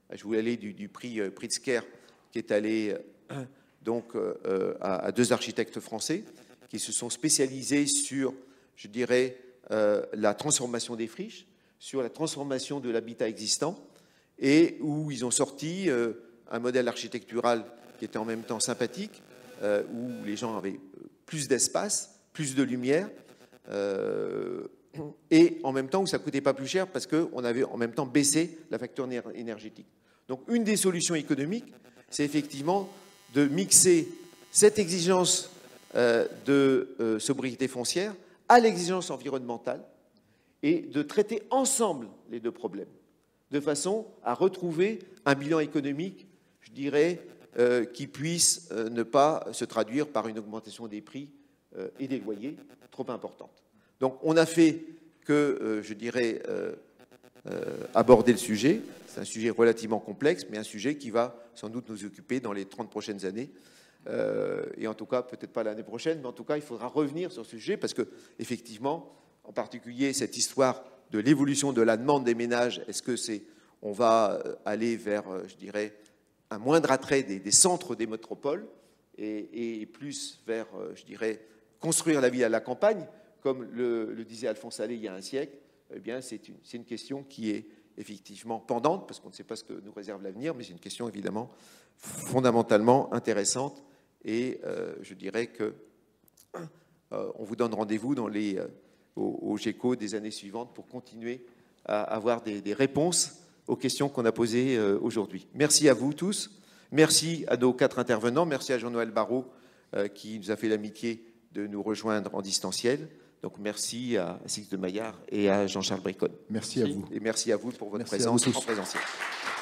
Je voulais aller du, du prix Pritzker, qui est allé euh, donc, euh, à, à deux architectes français qui se sont spécialisés sur, je dirais, euh, la transformation des friches, sur la transformation de l'habitat existant, et où ils ont sorti euh, un modèle architectural qui était en même temps sympathique, euh, où les gens avaient plus d'espace, plus de lumière, euh, et en même temps où ça ne coûtait pas plus cher parce qu'on avait en même temps baissé la facture énergétique. Donc une des solutions économiques, c'est effectivement de mixer cette exigence euh, de euh, sobriété foncière à l'exigence environnementale et de traiter ensemble les deux problèmes, de façon à retrouver un bilan économique, je dirais, euh, qui puisse euh, ne pas se traduire par une augmentation des prix euh, et des loyers trop importante. Donc on a fait que, euh, je dirais, euh, euh, aborder le sujet. C'est un sujet relativement complexe, mais un sujet qui va sans doute nous occuper dans les trente prochaines années. Euh, et en tout cas, peut-être pas l'année prochaine, mais en tout cas, il faudra revenir sur ce sujet parce que, effectivement, en particulier cette histoire de l'évolution de la demande des ménages, est-ce que c'est, on va aller vers, je dirais, un moindre attrait des, des centres des métropoles et, et plus vers, je dirais, construire la ville à la campagne, comme le, le disait Alphonse Allais il y a un siècle. Eh bien, c'est une, c'est une question qui est effectivement pendante, parce qu'on ne sait pas ce que nous réserve l'avenir, mais c'est une question évidemment fondamentalement intéressante. Et euh, je dirais que euh, on vous donne rendez-vous dans les, euh, au, au GECO des années suivantes pour continuer à avoir des, des réponses aux questions qu'on a posées euh, aujourd'hui. Merci à vous tous. Merci à nos quatre intervenants. Merci à Jean-Noël Barrot euh, qui nous a fait l'amitié de nous rejoindre en distanciel. Donc merci à Six de Maillard et à Jean-Charles Bricone. Merci à vous. Et merci à vous pour votre merci présence en présentielle.